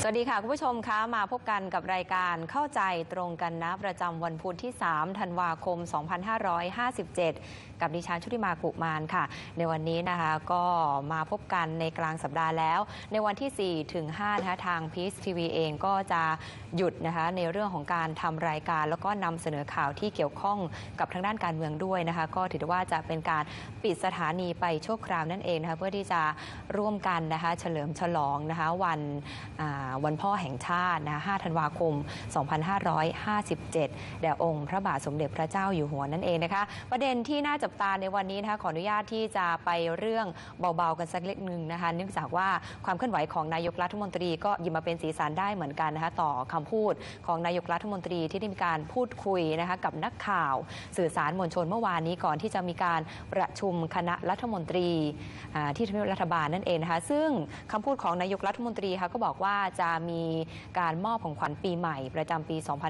วัสดีค่ะคุณผู้ชมคะมาพบกันกับรายการเข้าใจตรงกันนะประจำวันพุธที่3ธันวาคม2557กับดิฉันชุติมากุมารค่ะในวันนี้นะคะก็มาพบกันในกลางสัปดาห์แล้วในวันที่4ถึง5นะคะทางพีซทีวีเองก็จะหยุดนะคะในเรื่องของการทำรายการแล้วก็นำเสนอข่าวที่เกี่ยวข้องกับทางด้านการเมืองด้วยนะคะก็ถือว่าจะเป็นการปิดสถานีไปชั่วคราวนั่นเองนะคะเพื่อที่จะร่วมกันนะคะเฉลิมฉลองนะคะวันพ่อแห่งชาตินะ5ธันวาคม2557แด่องค์พระบาทสมเด็จพระเจ้าอยู่หัวนั่นเองนะคะประเด็นที่น่าจับตาในวันนี้นะคะขออนุญาตที่จะไปเรื่องเบาๆกันสักเล็กนึงนะคะเนื่องจากว่าความเคลื่อนไหวของนายกรัฐมนตรีก็หยิบมาเป็นสีสันได้เหมือนกันนะคะต่อคำพูดของนายกรัฐมนตรีที่ได้มีการพูดคุยนะคะกับนักข่าวสื่อสารมวลชนเมื่อวานนี้ก่อนที่จะมีการประชุมคณะรัฐมนตรีที่ทำเนียบรัฐบาลนั่นเองนะคะซึ่งคำพูดของนายกรัฐมนตรีค่ะก็บอกว่าจะมีการมอบของขวัญปีใหม่ประจำปี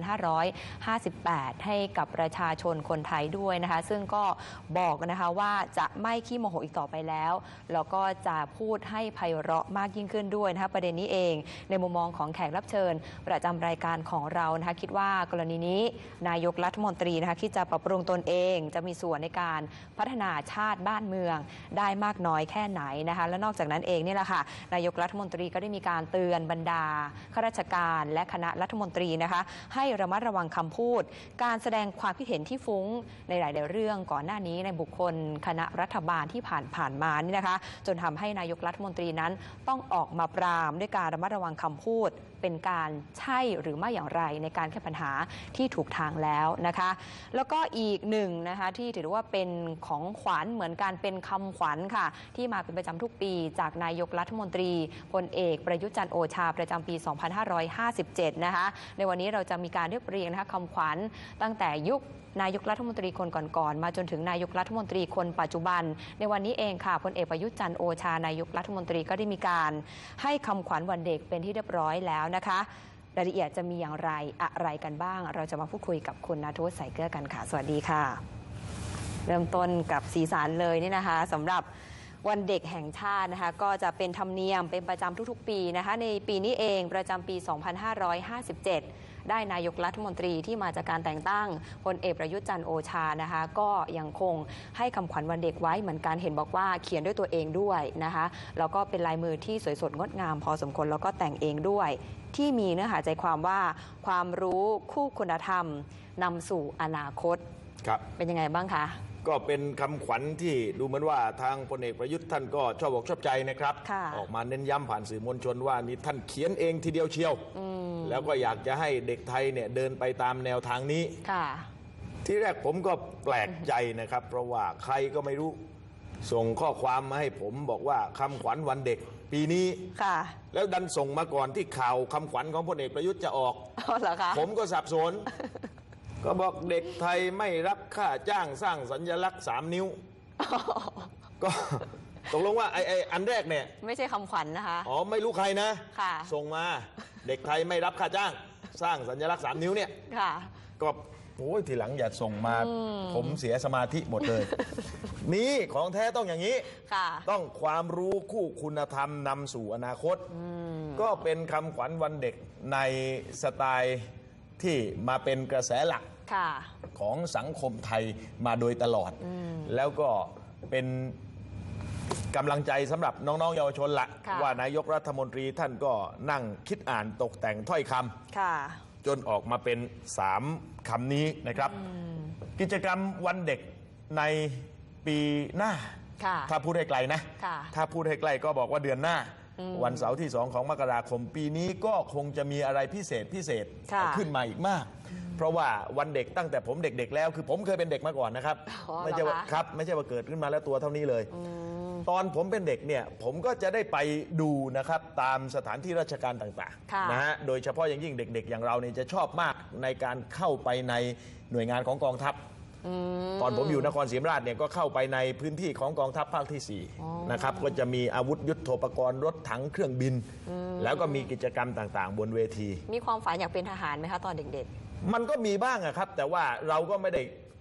2558 ให้กับประชาชนคนไทยด้วยนะคะซึ่งก็บอกนะคะว่าจะไม่ขี้โมโหอีกต่อไปแล้วแล้วก็จะพูดให้ไพเราะมากยิ่งขึ้นด้วยนะคะประเด็นนี้เองในมุมมองของแขกรับเชิญประจำรายการของเรานะคะคิดว่ากรณีนี้นายกรัฐมนตรีนะคะคิดจะปรับปรุงตนเองจะมีส่วนในการพัฒนาชาติบ้านเมืองได้มากน้อยแค่ไหนนะคะและนอกจากนั้นเองนี่แหละค่ะนายกรัฐมนตรีก็ได้มีการเตือนบรรดาข้าราชการและคณะรัฐมนตรีนะคะให้ระมัดระวังคำพูดการแสดงความคิดเห็นที่ฟุ้งในหลายๆเรื่องก่อนหน้านี้ในบุคคลคณะรัฐบาลที่ผ่านมานี่นะคะจนทำให้นายกรัฐมนตรีนั้นต้องออกมาปรามด้วยการระมัดระวังคำพูดเป็นการใช่หรือไม่อย่างไรในการแก้ปัญหาที่ถูกทางแล้วนะคะแล้วก็อีกหนึ่งนะคะที่ถือว่าเป็นของขวัญเหมือนการเป็นคำขวัญค่ะที่มาเป็นประจำทุกปีจากนายกรัฐมนตรีพลเอกประยุทธ์จันทร์โอชาประจำปี 2557 นะคะในวันนี้เราจะมีการเรียบเรียงนะคะคำขวัญตั้งแต่ยุคนายกรัฐมนตรีคนก่อนๆมาจนถึงนายกรัฐมนตรีคนปัจจุบันในวันนี้เองค่ะพลเอกประยุทธ์จันทร์โอชานายกรัฐมนตรีก็ได้มีการให้คำขวัญวันเด็กเป็นที่เรียบร้อยแล้วนะคะรายละเอียดจะมีอย่างไรอะไรกันบ้างเราจะมาพูดคุยกับคุณณัฐวุฒิ สายเกลือกันค่ะสวัสดีค่ะเริ่มต้นกับสีสันเลยนี่นะคะสำหรับวันเด็กแห่งชาตินะคะก็จะเป็นธรรมเนียมเป็นประจำทุกๆปีนะคะในปีนี้เองประจำปี 2557ได้นายกรัฐมนตรีที่มาจากการแต่งตั้งพลเอกประยุทธ์จันทร์โอชานะคะก็ยังคงให้คำขวัญวันเด็กไว้เหมือนกันเห็นบอกว่าเขียนด้วยตัวเองด้วยนะคะแล้วก็เป็นลายมือที่สวยสดงดงามพอสมควรแล้วก็แต่งเองด้วยที่มีเนื้อหาใจความว่าความรู้คู่คุณธรรมนำสู่อนาคตครับเป็นยังไงบ้างคะก็เป็นคำขวัญที่ดูเหมือนว่าทางพลเอกประยุทธ์ท่านก็ชอบอกชอบใจนะครับออกมาเน้นย้ำผ่านสื่อมวลชนว่านี่ท่านเขียนเองทีเดียวเชียวแล้วก็อยากจะให้เด็กไทยเนี่ยเดินไปตามแนวทางนี้ที่แรกผมก็แปลกใจนะครับเพราะว่าใครก็ไม่รู้ส่งข้อความมาให้ผมบอกว่าคำขวัญวันเด็กปีนี้แล้วดันส่งมาก่อนที่ข่าวคำขวัญของพลเอกประยุทธ์จะออกผมก็สับสนก็บอกเด็กไทยไม่รับค่าจ้างสร้างสัญลักษณ์3 นิ้วก็ตกลงว่าไอ้อันแรกเนี่ยไม่ใช่คำขวัญนะคะอ๋อไม่รู้ใครนะส่งมาเด็กไทยไม่รับค่าจ้างสร้างสัญลักษณ์3 นิ้วเนี่ยก็โอ้ยทีหลังอย่าส่งมาผมเสียสมาธิหมดเลยนี่ของแท้ต้องอย่างนี้ต้องความรู้คู่คุณธรรมนำสู่อนาคตก็เป็นคำขวัญวันเด็กในสไตล์ที่มาเป็นกระแสหลักของสังคมไทยมาโดยตลอดแล้วก็เป็นกำลังใจสำหรับน้องๆเยาวชนละว่านายกรัฐมนตรีท่านก็นั่งคิดอ่านตกแต่งถ้อยคำจนออกมาเป็น3 คำนี้นะครับกิจกรรมวันเด็กในปีหน้าถ้าพูดให้ไกลนะถ้าพูดให้ไกลก็บอกว่าเดือนหน้าวันเสาร์ที่2ของมกราคมปีนี้ก็คงจะมีอะไรพิเศษขึ้นมาอีกมากเพราะว่าวันเด็กตั้งแต่ผมเด็กๆแล้วคือผมเคยเป็นเด็กมาก่อนนะครับไม่ใช่ว่าเกิดขึ้นมาแล้วตัวเท่านี้เลยตอนผมเป็นเด็กเนี่ยผมก็จะได้ไปดูนะครับตามสถานที่ราชการต่างๆนะฮะโดยเฉพาะอย่างยิ่งเด็กๆอย่างเราเนี่ยจะชอบมากในการเข้าไปในหน่วยงานของกองทัพตอนผมอยู่นครศรีธรรมราชเนี่ยก็เข้าไปในพื้นที่ของกองทัพภาคที่4นะครับก็จะมีอาวุธยุทโธปกรณ์รถถังเครื่องบินแล้วก็มีกิจกรรมต่างๆบนเวทีมีความฝันอยากเป็นทหารไหมคะตอนเด็กๆมันก็มีบ้างครับแต่ว่าเราก็ไม่ได้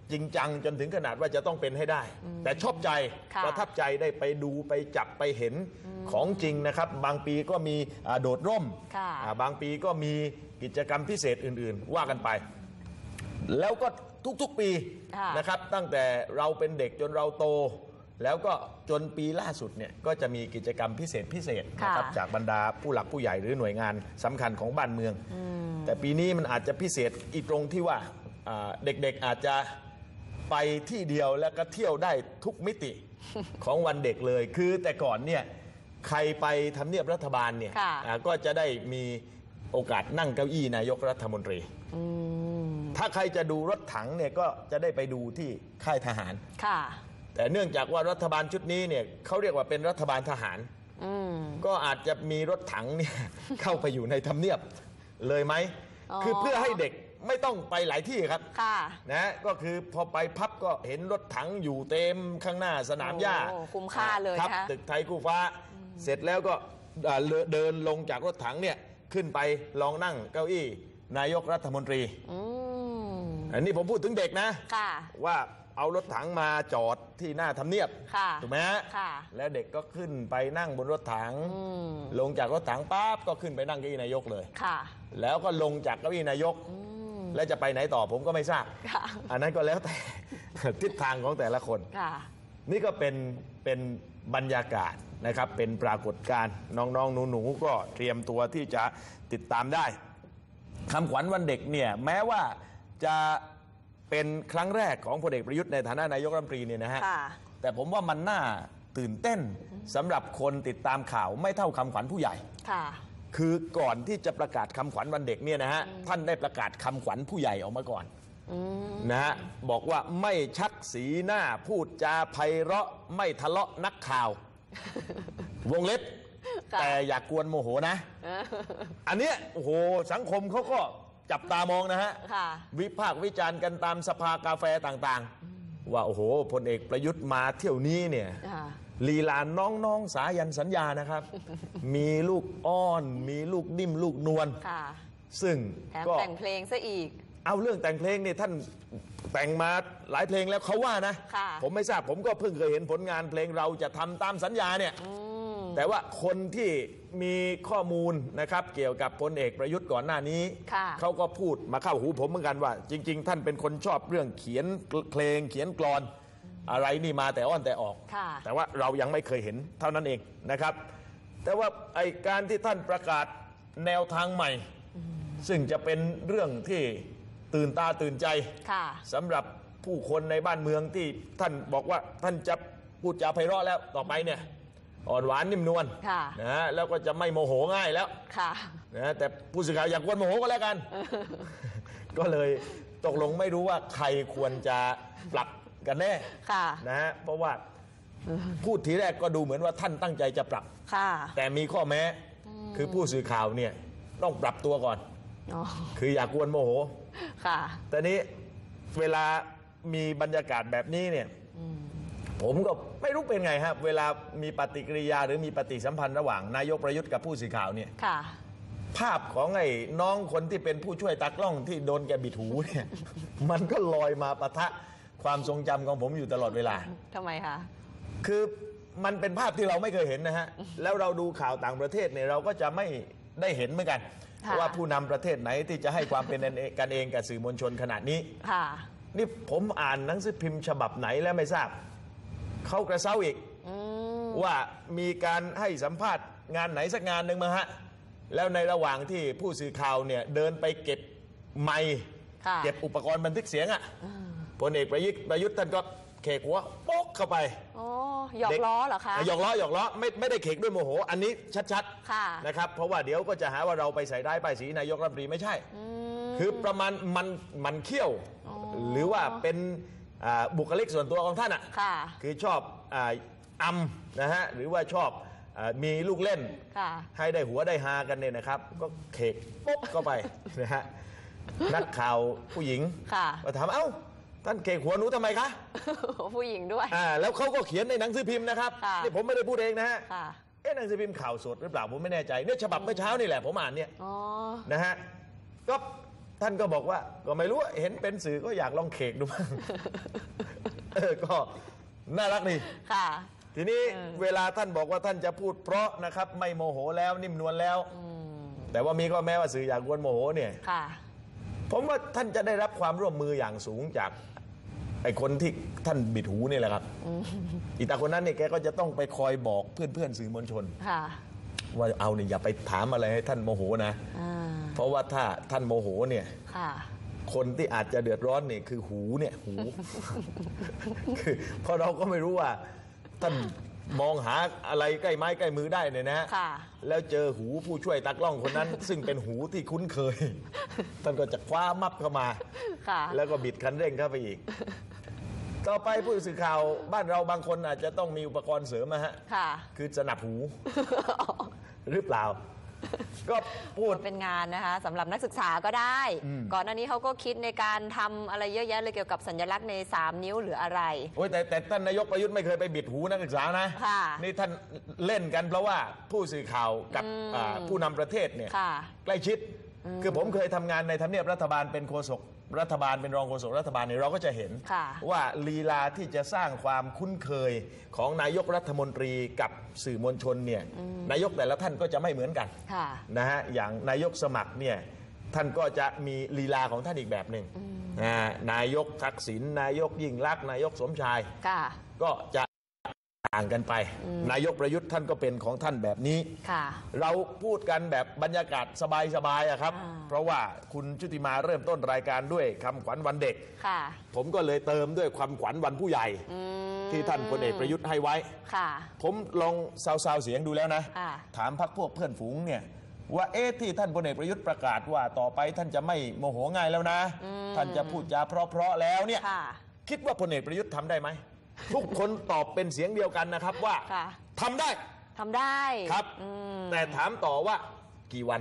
จริงจังจนถึงขนาดว่าจะต้องเป็นให้ได้ แต่ชอบใจประทับใจได้ไปดูไปจับไปเห็นของจริงนะครับบางปีก็มีโดดร่มบางปีก็มีกิจกรรมพิเศษอื่นๆว่ากันไป แล้วก็ทุกๆปีนะครับตั้งแต่เราเป็นเด็กจนเราโต แล้วก็จนปีล่าสุดเนี่ยก็จะมีกิจกรรมพิเศษนะครับจากบรรดาผู้หลักผู้ใหญ่หรือหน่วยงานสำคัญของบ้านเมืองแต่ปีนี้มันอาจจะพิเศษอีกตรงที่ว่าเด็กๆอาจจะไปที่เดียวแล้วก็เที่ยวได้ทุกมิติของวันเด็กเลยคือแต่ก่อนเนี่ยใครไปทำเนียบรัฐบาลเนี่ยก็จะได้มีโอกาสนั่งเก้าอี้นายกรัฐมนตรีถ้าใครจะดูรถถังเนี่ยก็จะได้ไปดูที่ค่ายทหารแต่เนื่องจากว่ารัฐบาลชุดนี้เนี่ยเขาเรียกว่าเป็นรัฐบาลทหารก็อาจจะมีรถถังเนี่ยเข้าไปอยู่ในทำเนียบเลยไหมคือเพื่อให้เด็กไม่ต้องไปหลายที่ครับนะก็คือพอไปพับก็เห็นรถถังอยู่เต็มข้างหน้าสนามหญ้าคุ้มค่าเลยครับตึกไทยคู่ฟ้าเสร็จแล้วก็เดินลงจากรถถังเนี่ยขึ้นไปลองนั่งเก้าอี้นายกรัฐมนตรีอันนี้ผมพูดถึงเด็กนะว่าเอารถถังมาจอดที่หน้าทำเนียบถูกไหมฮะแล้วเด็กก็ขึ้นไปนั่งบนรถถังลงจากรถถังปั๊บก็ขึ้นไปนั่งเก้าอี้นายกเลยแล้วก็ลงจากเก้าอี้นายกแล้วจะไปไหนต่อผมก็ไม่ทราบอันนั้นก็แล้วแต่ทิศทางของแต่ละคนนี่ก็เป็นบรรยากาศนะครับเป็นปรากฏการณ์น้องๆหนูๆก็เตรียมตัวที่จะติดตามได้คำขวัญวันเด็กเนี่ยแม้ว่าจะเป็นครั้งแรกของพลเอกประยุทธ์ในฐานะนายกรัฐมนตรีเนี่ยนะฮะแต่ผมว่ามันน่าตื่นเต้นสำหรับคนติดตามข่าวไม่เท่าคำขวัญผู้ใหญ่คือก่อนที่จะประกาศคำขวัญวันเด็กเนี่ยนะฮะท่านได้ประกาศคำขวัญผู้ใหญ่ออกมาก่อนนะฮะบอกว่าไม่ชักสีหน้าพูดจาไพเราะไม่ทะเลาะนักข่าววงเล็บแต่อย่ากกวนโมโหนะอันเนี้ยโอ้โหสังคมเขาก็จับตามองนะฮะวิพากษ์วิจารณ์กันตามสภากาแฟต่างๆว่าโอ้โหพลเอกประยุทธ์มาเที่ยวนี้เนี่ยลีลาน้องๆสายันสัญญานะครับมีลูกอ้อนมีลูกนิ่มลูกนวลซึ่งก็แต่งเพลงซะอีกเอาเรื่องแต่งเพลงเนี่ยท่านแต่งมาหลายเพลงแล้วเขาว่านะผมไม่ทราบผมก็เพิ่งเคยเห็นผลงานเพลงเราจะทำตามสัญญาเนี่ยแต่ว่าคนที่มีข้อมูลนะครับเกี่ยวกับพลเอกประยุทธ์ก่อนหน้านี้เขาก็พูดมาเข้าหูผมเหมือนกันว่าจริงๆท่านเป็นคนชอบเรื่องเขียนเพลงเขียนกลอนอะไรนี่มาแต่อ้อนแต่ออกแต่ว่าเรายังไม่เคยเห็นเท่านั้นเองนะครับแต่ว่าไอการที่ท่านประกาศแนวทางใหม่ซึ่งจะเป็นเรื่องที่ตื่นตาตื่นใจสำหรับผู้คนในบ้านเมืองที่ท่านบอกว่าท่านจะพูดจาไพเราะแล้วต่อไปเนี่ยอ่อนหวานนิ่มนวลนะฮะแล้วก็จะไม่โมโหง่ายแล้วนะแต่ผู้สื่อข่าวอยากกวนโมโหก็แล้วกันก็เลยตกลงไม่รู้ว่าใครควรจะปรับกันแน่นะฮะเพราะว่าพูดทีแรกก็ดูเหมือนว่าท่านตั้งใจจะปรับแต่มีข้อแม้คือผู้สื่อข่าวเนี่ยต้องปรับตัวก่อนคืออยากกวนโมโหแต่นี้เวลามีบรรยากาศแบบนี้เนี่ยผมก็ไม่รู้เป็นไงครับเวลามีปฏิกิริยาหรือมีปฏิสัมพันธ์ระหว่างนายกประยุทธ์กับผู้สื่อข่าวเนี่ยภาพของไอ้น้องคนที่เป็นผู้ช่วยตากล้องที่โดนแกบิดหูเนี่ยมันก็ลอยมาปะทะความทรงจำของผมอยู่ตลอดเวลาทำไมคะคือมันเป็นภาพที่เราไม่เคยเห็นนะฮะแล้วเราดูข่าวต่างประเทศเนี่ยเราก็จะไม่ได้เห็นเหมือนกันว่าผู้นำประเทศไหนที่จะให้ความเป็นกันเองกับสื่อมวลชนขนาดนี้นี่ผมอ่านหนังสือพิมพ์ฉบับไหนแล้วไม่ทราบเขากระเซ้าอีกว่ามีการให้สัมภาษณ์งานไหนสักงานหนึ่งมาฮะแล้วในระหว่างที่ผู้สื่อข่าวเนี่ยเดินไปเก็บไมค์เก็บอุปกรณ์บันทึกเสียงอ่ะพลเอกประยุทธ์ท่านก็เขกหัวโป๊กเข้าไปหยอกล้อเหรอคะหยอกล้อไม่ได้เขกด้วยโมโหอันนี้ชัดๆนะครับเพราะว่าเดี๋ยวก็จะหาว่าเราไปใส่ร้ายป้ายสีนายกรัฐมนตรีไม่ใช่คือประมาณมันเขี้ยวหรือว่าเป็นบุคลิกส่วนตัวของท่านอ่ะคือชอบนะฮะหรือว่าชอบมีลูกเล่นให้ได้หัวได้ฮากันเนี่ยนะครับก็เขกปุ๊บเข้าไปนะฮะนักข่าวผู้หญิงมาถามเอ้าท่านเขกหัวหนูทำไมคะผู้หญิงด้วยแล้วเขาก็เขียนในหนังสือพิมพ์นะครับนี่ผมไม่ได้พูดเองนะฮะหนังสือพิมพ์ข่าวสดหรือเปล่าผมไม่แน่ใจเนี่ยฉบับเมื่อเช้านี่แหละผมอ่านเนี่ยนะฮะก็ท่านก็บอกว่าก็ไม่รู้เห็นเป็นสื่อก็อยากลองเขกดูบ้าง ก็น่ารักดีค่ะทีนี้เวลาท่านบอกว่าท่านจะพูดเพราะนะครับไม่โมโหแล้วนิ่มนวลแล้วแต่ว่ามีข้อแม้ว่าสื่ออยากกวนโมโหเนี่ยผมว่าท่านจะได้รับความร่วมมืออย่างสูงจากไอ้คนที่ท่านบิดหูนี่แหละครับอีตาคนนั้นเนี่ยแกก็จะต้องไปคอยบอกเพื่อนสื่อมวลชนว่าเอาเนี่ยอย่าไปถามอะไรให้ท่านโมโหนะเพราะว่าถ้าท่านโมโหเนี่ยคนที่อาจจะเดือดร้อนเนี่ยคือหูเนี่ยหูคือเพราะเราก็ไม่รู้ว่าท่านมองหาอะไรใกล้ไม้ใกล้มือได้เนี่ยนะแล้วเจอหูผู้ช่วยตากล้องคนนั้น ซึ่งเป็นหูที่คุ้นเคยท่านก็จะคว้ามับเข้ามาแล้วก็บิดคันเร่งเข้าไปอีกต่อไปผู้สื่อข่าวบ้านเราบางคนอาจจะต้องมีอุปกรณ์เสริมนะฮะคือสนับหูหรือเปล่าก็พูดเป็นงานนะคะสำหรับนักศึกษาก็ได้ก่อนหน้านี้เขาก็คิดในการทำอะไรเยอะแยะเลยเกี่ยวกับสัญลักษณ์ใน3 นิ้วหรืออะไรโอ้ยแต่ท่านนายกประยุทธ์ไม่เคยไปบิดหูนักศึกษานะนี่ท่านเล่นกันเพราะว่าผู้สื่อข่าวกับผู้นำประเทศเนี่ยใกล้ชิดคือผมเคยทำงานในทำเนียบรัฐบาลเป็นโฆษกรัฐบาลเป็นรองโฆษกรัฐบาลเนี่ยเราก็จะเห็นว่าลีลาที่จะสร้างความคุ้นเคยของนายกรัฐมนตรีกับสื่อมวลชนเนี่ยนายกแต่ละท่านก็จะไม่เหมือนกันนะฮะอย่างนายกสมัครเนี่ยท่านก็จะมีลีลาของท่านอีกแบบหนึ่งนายกทักษิณนายกยิ่งลักษณ์นายกสมชายก็จะต่างกันไปนายกประยุทธ์ท่านก็เป็นของท่านแบบนี้เราพูดกันแบบบรรยากาศสบายๆครับเพราะว่าคุณชุติมาเริ่มต้นรายการด้วยคำขวัญวันเด็กผมก็เลยเติมด้วยคำขวัญวันผู้ใหญ่ที่ท่านพลเอกประยุทธ์ให้ไว้ผมลองซาวๆเสียงดูแล้วนะถามพรรคพวกเพื่อนฝูงเนี่ยว่าที่ท่านพลเอกประยุทธ์ประกาศว่าต่อไปท่านจะไม่โมโหง่ายแล้วนะท่านจะพูดจาเพราะๆแล้วเนี่ยคิดว่าพลเอกประยุทธ์ทำได้ไหมทุกคนตอบเป็นเสียงเดียวกันนะครับว่าทำได้ครับแต่ถามต่อว่ากี่วัน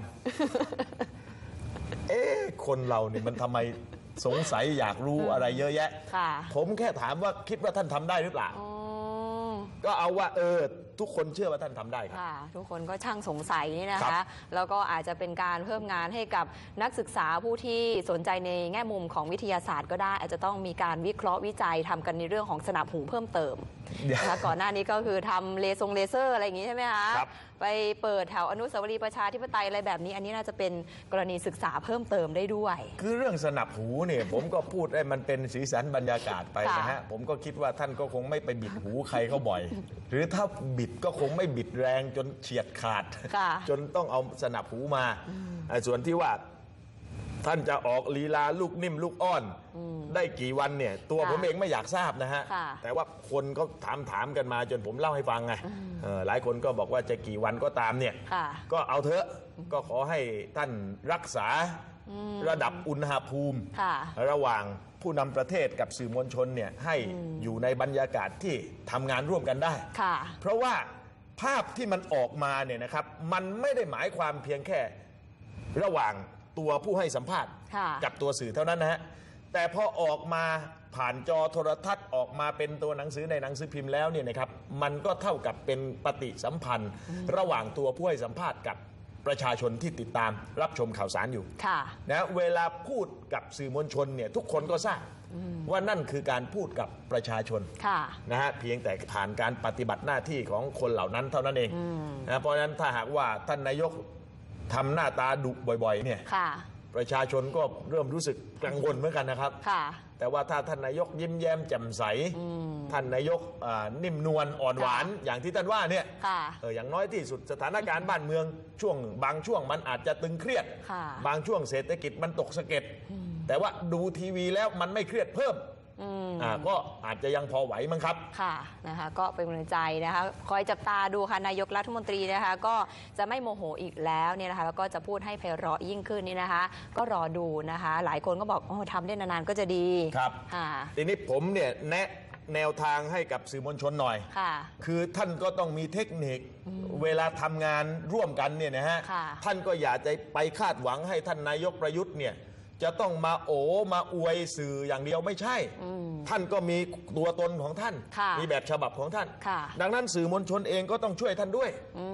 คนเราเนี่ยมันทำไมสงสัยอยากรู้อะไรเยอะแยะผมแค่ถามว่าคิดว่าท่านทำได้หรือเปล่าก็เอาว่าทุกคนเชื่อว่าท่านทำได้ครับทุกคนก็ช่างสงสัยนี่นะคะแล้วก็อาจจะเป็นการเพิ่มงานให้กับนักศึกษาผู้ที่สนใจในแง่มุมของวิทยาศาสตร์ก็ได้อาจจะต้องมีการวิเคราะห์วิจัยทำกันในเรื่องของสนับหูเพิ่มเติมนะคะก่อนหน้านี้ก็คือทำเลเซอร์อะไรอย่างนี้ใช่ไหมคะไปเปิดแถวอนุสาวรีย์ประชาธิปไตยอะไรแบบนี้อันนี้น่าจะเป็นกรณีศึกษาเพิ่มเติมได้ด้วยคือเรื่องสนับหูเนี่ยผมก็พูดให้มันเป็นสีสันบรรยากาศไปนะฮะผมก็คิดว่าท่านก็คงไม่ไปบิดหูใครเขาบ่อยหรือถ้าบิดก็คงไม่บิดแรงจนเฉียดขาดจนต้องเอาสนับหูมาส่วนที่ว่าท่านจะออกลีลาลูกนิ่มลูกอ้อนได้กี่วันเนี่ยตัวผมเองไม่อยากทราบนะฮะแต่ว่าคนก็ถามกันมาจนผมเล่าให้ฟังไงหลายคนก็บอกว่าจะกี่วันก็ตามเนี่ยก็เอาเถอะก็ขอให้ท่านรักษาระดับอุณหภูมิระหว่างผู้นำประเทศกับสื่อมวลชนเนี่ยให้อยู่ในบรรยากาศที่ทำงานร่วมกันได้เพราะว่าภาพที่มันออกมาเนี่ยนะครับมันไม่ได้หมายความเพียงแค่ระหว่างตัวผู้ให้สัมภาษณ์กับตัวสื่อเท่านั้นนะฮะแต่พอออกมาผ่านจอโทรทัศน์ออกมาเป็นตัวหนังสือในหนังสือพิมพ์แล้วเนี่ยนะครับมันก็เท่ากับเป็นปฏิสัมพันธ์ระหว่างตัวผู้ให้สัมภาษณ์กับประชาชนที่ติดตามรับชมข่าวสารอยู่นะเวลาพูดกับสื่อมวลชนเนี่ยทุกคนก็ทราบว่านั่นคือการพูดกับประชาชนนะฮะเพียงแต่ผ่านการปฏิบัติหน้าที่ของคนเหล่านั้นเท่านั้นเองนะเพราะฉะนั้นถ้าหากว่าท่านนายกทำหน้าตาดุบ่อยๆเนี่ยประชาชนก็เริ่มรู้สึกกังวลเหมือนกันนะครับแต่ว่าถ้าท่านนายกยิ้มแย้มแจ่มใสท่านนายกนิ่มนวลอ่อนหวานอย่างที่ท่านว่าเนี่ยอย่างน้อยที่สุดสถานการณ์บ้านเมืองบางช่วงมันอาจจะตึงเครียดบางช่วงเศรษฐกิจมันตกสะเก็ดแต่ว่าดูทีวีแล้วมันไม่เครียดเพิ่มก็อาจจะยังพอไหวมั้งครับนะคะก็เป็นกำลังใจนะคะคอยจับตาดูค่ะนายกรัฐมนตรีนะคะก็จะไม่โมโหอีกแล้วเนี่ยนะคะแล้วก็จะพูดให้ไพเราะยิ่งขึ้นนี่นะคะก็รอดูนะคะหลายคนก็บอกทำได้นานๆก็จะดีครับทีนี้ผมเนี่ยแนวทางให้กับสื่อมวลชนหน่อยคือท่านก็ต้องมีเทคนิคเวลาทำงานร่วมกันเนี่ยนะฮะท่านก็อย่าจะไปคาดหวังให้ท่านนายกประยุทธ์เนี่ยจะต้องมามาอวยสื่ออย่างเดียวไม่ใช่ท่านก็มีตัวตนของท่านมีแบบฉบับของท่านดังนั้นสื่อมวลชนเองก็ต้องช่วยท่านด้วย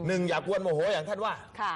1 อย่ากวนโมโหอย่างท่านว่า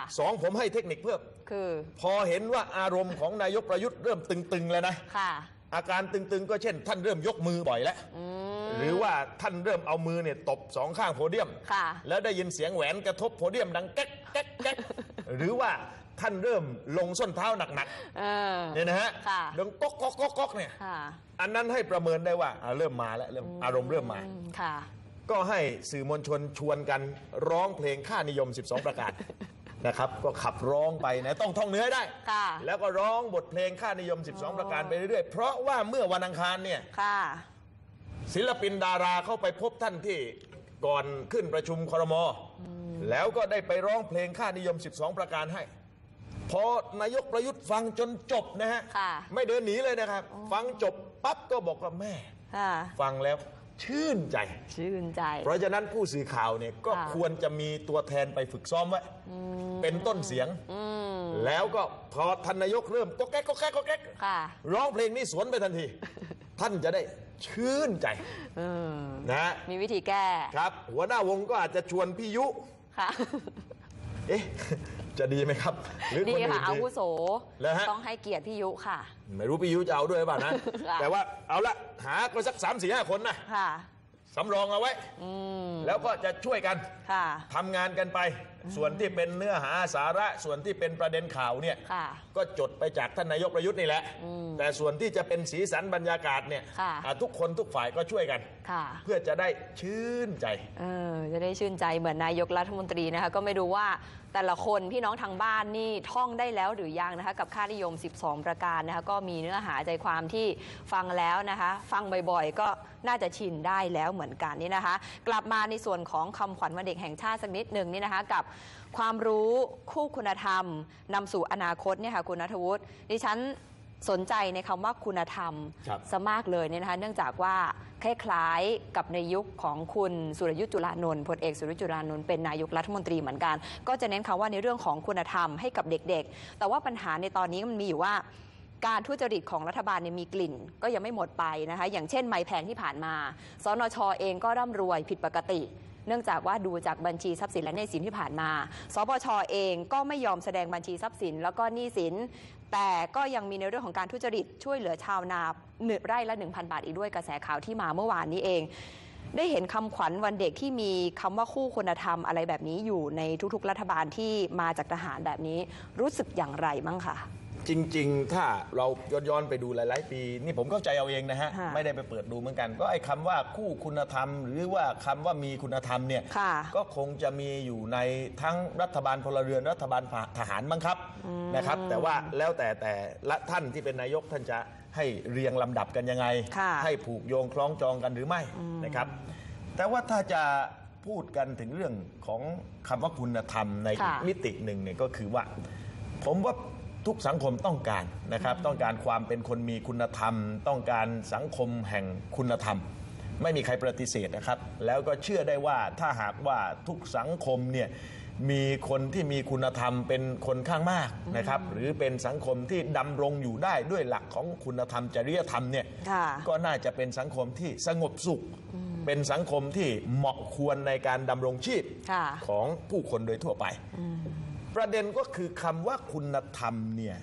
2 ผมให้เทคนิคเพิ่มคือพอเห็นว่าอารมณ์ของนายกประยุทธ์เริ่มตึงๆแล้วนะอาการตึงๆก็เช่นท่านเริ่มยกมือบ่อยแล้วหรือว่าท่านเริ่มเอามือเนี่ยตบ2 ข้างโพเดียมแล้วได้ยินเสียงแหวนกระทบโพเดียมดังแก๊กแก๊กแก๊กหรือว่าท่านเริ่มลงส้นเท้าหนักๆเนี่ยนะฮะดังก๊อกก๊อกก๊อกก๊อกเนี่ยอันนั้นให้ประเมินได้ว่าเริ่มมาแล้วอารมณ์เริ่มมาก็ให้สื่อมวลชนชวนกันร้องเพลงค่านิยม12 ประการนะครับก็ขับร้องไปนะต้องท่องเนื้อให้ได้แล้วก็ร้องบทเพลงค่านิยม12 ประการไปเรื่อยๆเพราะว่าเมื่อวันอังคารเนี่ยศิลปินดาราเข้าไปพบท่านที่ก่อนขึ้นประชุมครม.แล้วก็ได้ไปร้องเพลงค่านิยม12 ประการให้พอนายกประยุทธ์ฟังจนจบนะฮะไม่เดินหนีเลยนะครับฟังจบปั๊บก็บอกว่าแม่ฟังแล้วชื่นใจเพราะฉะนั้นผู้สื่อข่าวเนี่ยก็ควรจะมีตัวแทนไปฝึกซ้อมไว้เป็นต้นเสียงแล้วก็พอท่านนายกเริ่มก็แก๊กก็แก๊กก็แก๊กร้องเพลงนี้สวนไปทันทีท่านจะได้ชื่นใจนะมีวิธีแก้ครับหัวหน้าวงก็อาจจะชวนพี่ยุเอ๊ะจะดีไหมครับหรือคนอื่นดีค่ะอาวุโสต้องให้เกียรติพี่ยุค่ะไม่รู้พี่ยุจะเอาด้วยหรือเปล่านะแต่ว่าเอาละหาก็สัก3-4-5 คนนะสำรองเอาไว้แล้วก็จะช่วยกันทำงานกันไปส่วนที่เป็นเนื้อหาสาระส่วนที่เป็นประเด็นข่าวเนี่ยก็จดไปจากท่านนายกประยุทธ์นี่แหละแต่ส่วนที่จะเป็นสีสันบรรยากาศเนี่ยทุกคนทุกฝ่ายก็ช่วยกันเพื่อจะได้ชื่นใจจะได้ชื่นใจเหมือนนายกรัฐมนตรีนะคะก็ไม่รู้ว่าแต่ละคนพี่น้องทางบ้านนี่ท่องได้แล้วหรือยังนะคะกับค่านิยม12 ประการนะคะก็มีเนื้อหาใจความที่ฟังแล้วนะคะฟังบ่อยๆก็น่าจะชินได้แล้วเหมือนกันนี่นะคะกลับมาในส่วนของคำขวัญวันเด็กแห่งชาติสักนิดหนึ่งนี่นะคะกับความรู้คู่คุณธรรมนำสู่อนาคตเนี่ยค่ะคุณณัฐวุฒิดิฉันสนใจในคำว่าคุณธรรมซะมากเลยเนี่ยนะคะเนื่องจากว่าคล้ายๆกับในยุคของคุณสุรยุทธจุลานนท์พลเอกสุรยุทธจุลานนท์เป็นนายกรัฐมนตรีเหมือนกันก็จะเน้นคำว่าในเรื่องของคุณธรรมให้กับเด็กๆแต่ว่าปัญหาในตอนนี้มันมีอยู่ว่าการทุจริตของรัฐบาลเนี่ยมีกลิ่นก็ยังไม่หมดไปนะคะอย่างเช่นไม้แพงที่ผ่านมาสนช.เองก็ร่ำรวยผิดปกติเนื่องจากว่าดูจากบัญชีทรัพย์สินและหนี้สินที่ผ่านมาสปช.เองก็ไม่ยอมแสดงบัญชีทรัพย์สินแล้วก็หนี้สินแต่ก็ยังมีในเรื่องของการทุจริตช่วยเหลือชาวนา1 ไร่ละ 1,000 บาทอีกด้วยกระแสข่าวที่มาเมื่อวานนี้เองได้เห็นคำขวัญวันเด็กที่มีคำว่าคู่คุณธรรมอะไรแบบนี้อยู่ในทุกๆรัฐบาลที่มาจากทหารแบบนี้รู้สึกอย่างไรมั้งคะจริงๆถ้าเราย้อนไปดูหลายๆปีนี่ผมเข้าใจเอาเองนะฮะไม่ได้ไปเปิดดูเหมือนกันก็ไอ้คำว่าคู่คุณธรรมหรือว่าคำว่ามีคุณธรรมเนี่ยก็คงจะมีอยู่ในทั้งรัฐบาลพลเรือนรัฐบาลทหารมั้งครับนะครับแต่ว่าแล้วแต่ละท่านที่เป็นนายกท่านจะให้เรียงลำดับกันยังไงให้ผูกโยงคล้องจองกันหรือไม่นะครับแต่ว่าถ้าจะพูดกันถึงเรื่องของคำว่าคุณธรรมในอีกมิติหนึ่งเนี่ยก็คือว่าผมว่าทุกสังคมต้องการนะครับต้องการความเป็นคนมีคุณธรรมต้องการสังคมแห่งคุณธรรมไม่มีใครปฏิเสธนะครับแล้วก็เชื่อได้ว่าถ้าหากว่าทุกสังคมเนี่ยมีคนที่มีคุณธรรมเป็นคนข้างมากนะครับหรือเป็นสังคมที่ดำรงอยู่ได้ด้วยหลักของคุณธรรมจริยธรรมเนี่ยก็น่าจะเป็นสังคมที่สงบสุขเป็นสังคมที่เหมาะควรในการดำรงชีพของผู้คนโดยทั่วไปประเด็นก็คือคำว่าคุณธรรมเนี่ย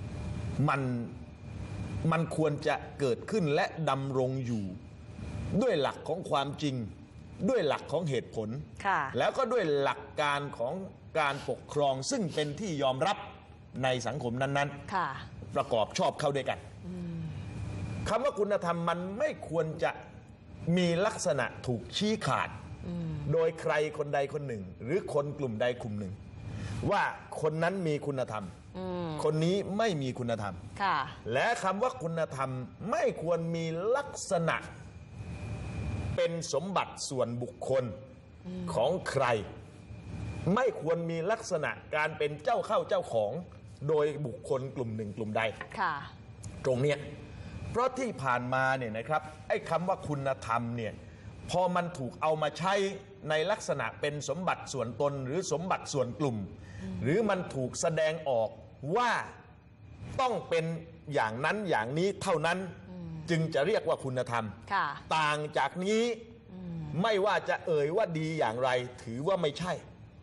มันควรจะเกิดขึ้นและดำรงอยู่ด้วยหลักของความจริงด้วยหลักของเหตุผลแล้วก็ด้วยหลักการของการปกครองซึ่งเป็นที่ยอมรับในสังคมนั้นๆประกอบชอบเข้าด้วยกันคำว่าคุณธรรมมันไม่ควรจะมีลักษณะถูกชี้ขาดโดยใครคนใดคนหนึ่งหรือคนกลุ่มใดกลุ่มหนึ่งว่าคนนั้นมีคุณธรรมคนนี้ไม่มีคุณธรรมและคำว่าคุณธรรมไม่ควรมีลักษณะเป็นสมบัติส่วนบุคคลของใครไม่ควรมีลักษณะการเป็นเจ้าเข้าเจ้าของโดยบุคคลกลุ่มหนึ่งกลุ่มใดตรงเนี้ยเพราะที่ผ่านมาเนี่ยนะครับไอ้คำว่าคุณธรรมเนี่ยพอมันถูกเอามาใช้ในลักษณะเป็นสมบัติส่วนตนหรือสมบัติส่วนกลุ่มหรือมันถูกแสดงออกว่าต้องเป็นอย่างนั้นอย่างนี้เท่านั้นจึงจะเรียกว่าคุณธรรมต่างจากนี้ไม่ว่าจะเอ่ยว่าดีอย่างไรถือว่าไม่ใช่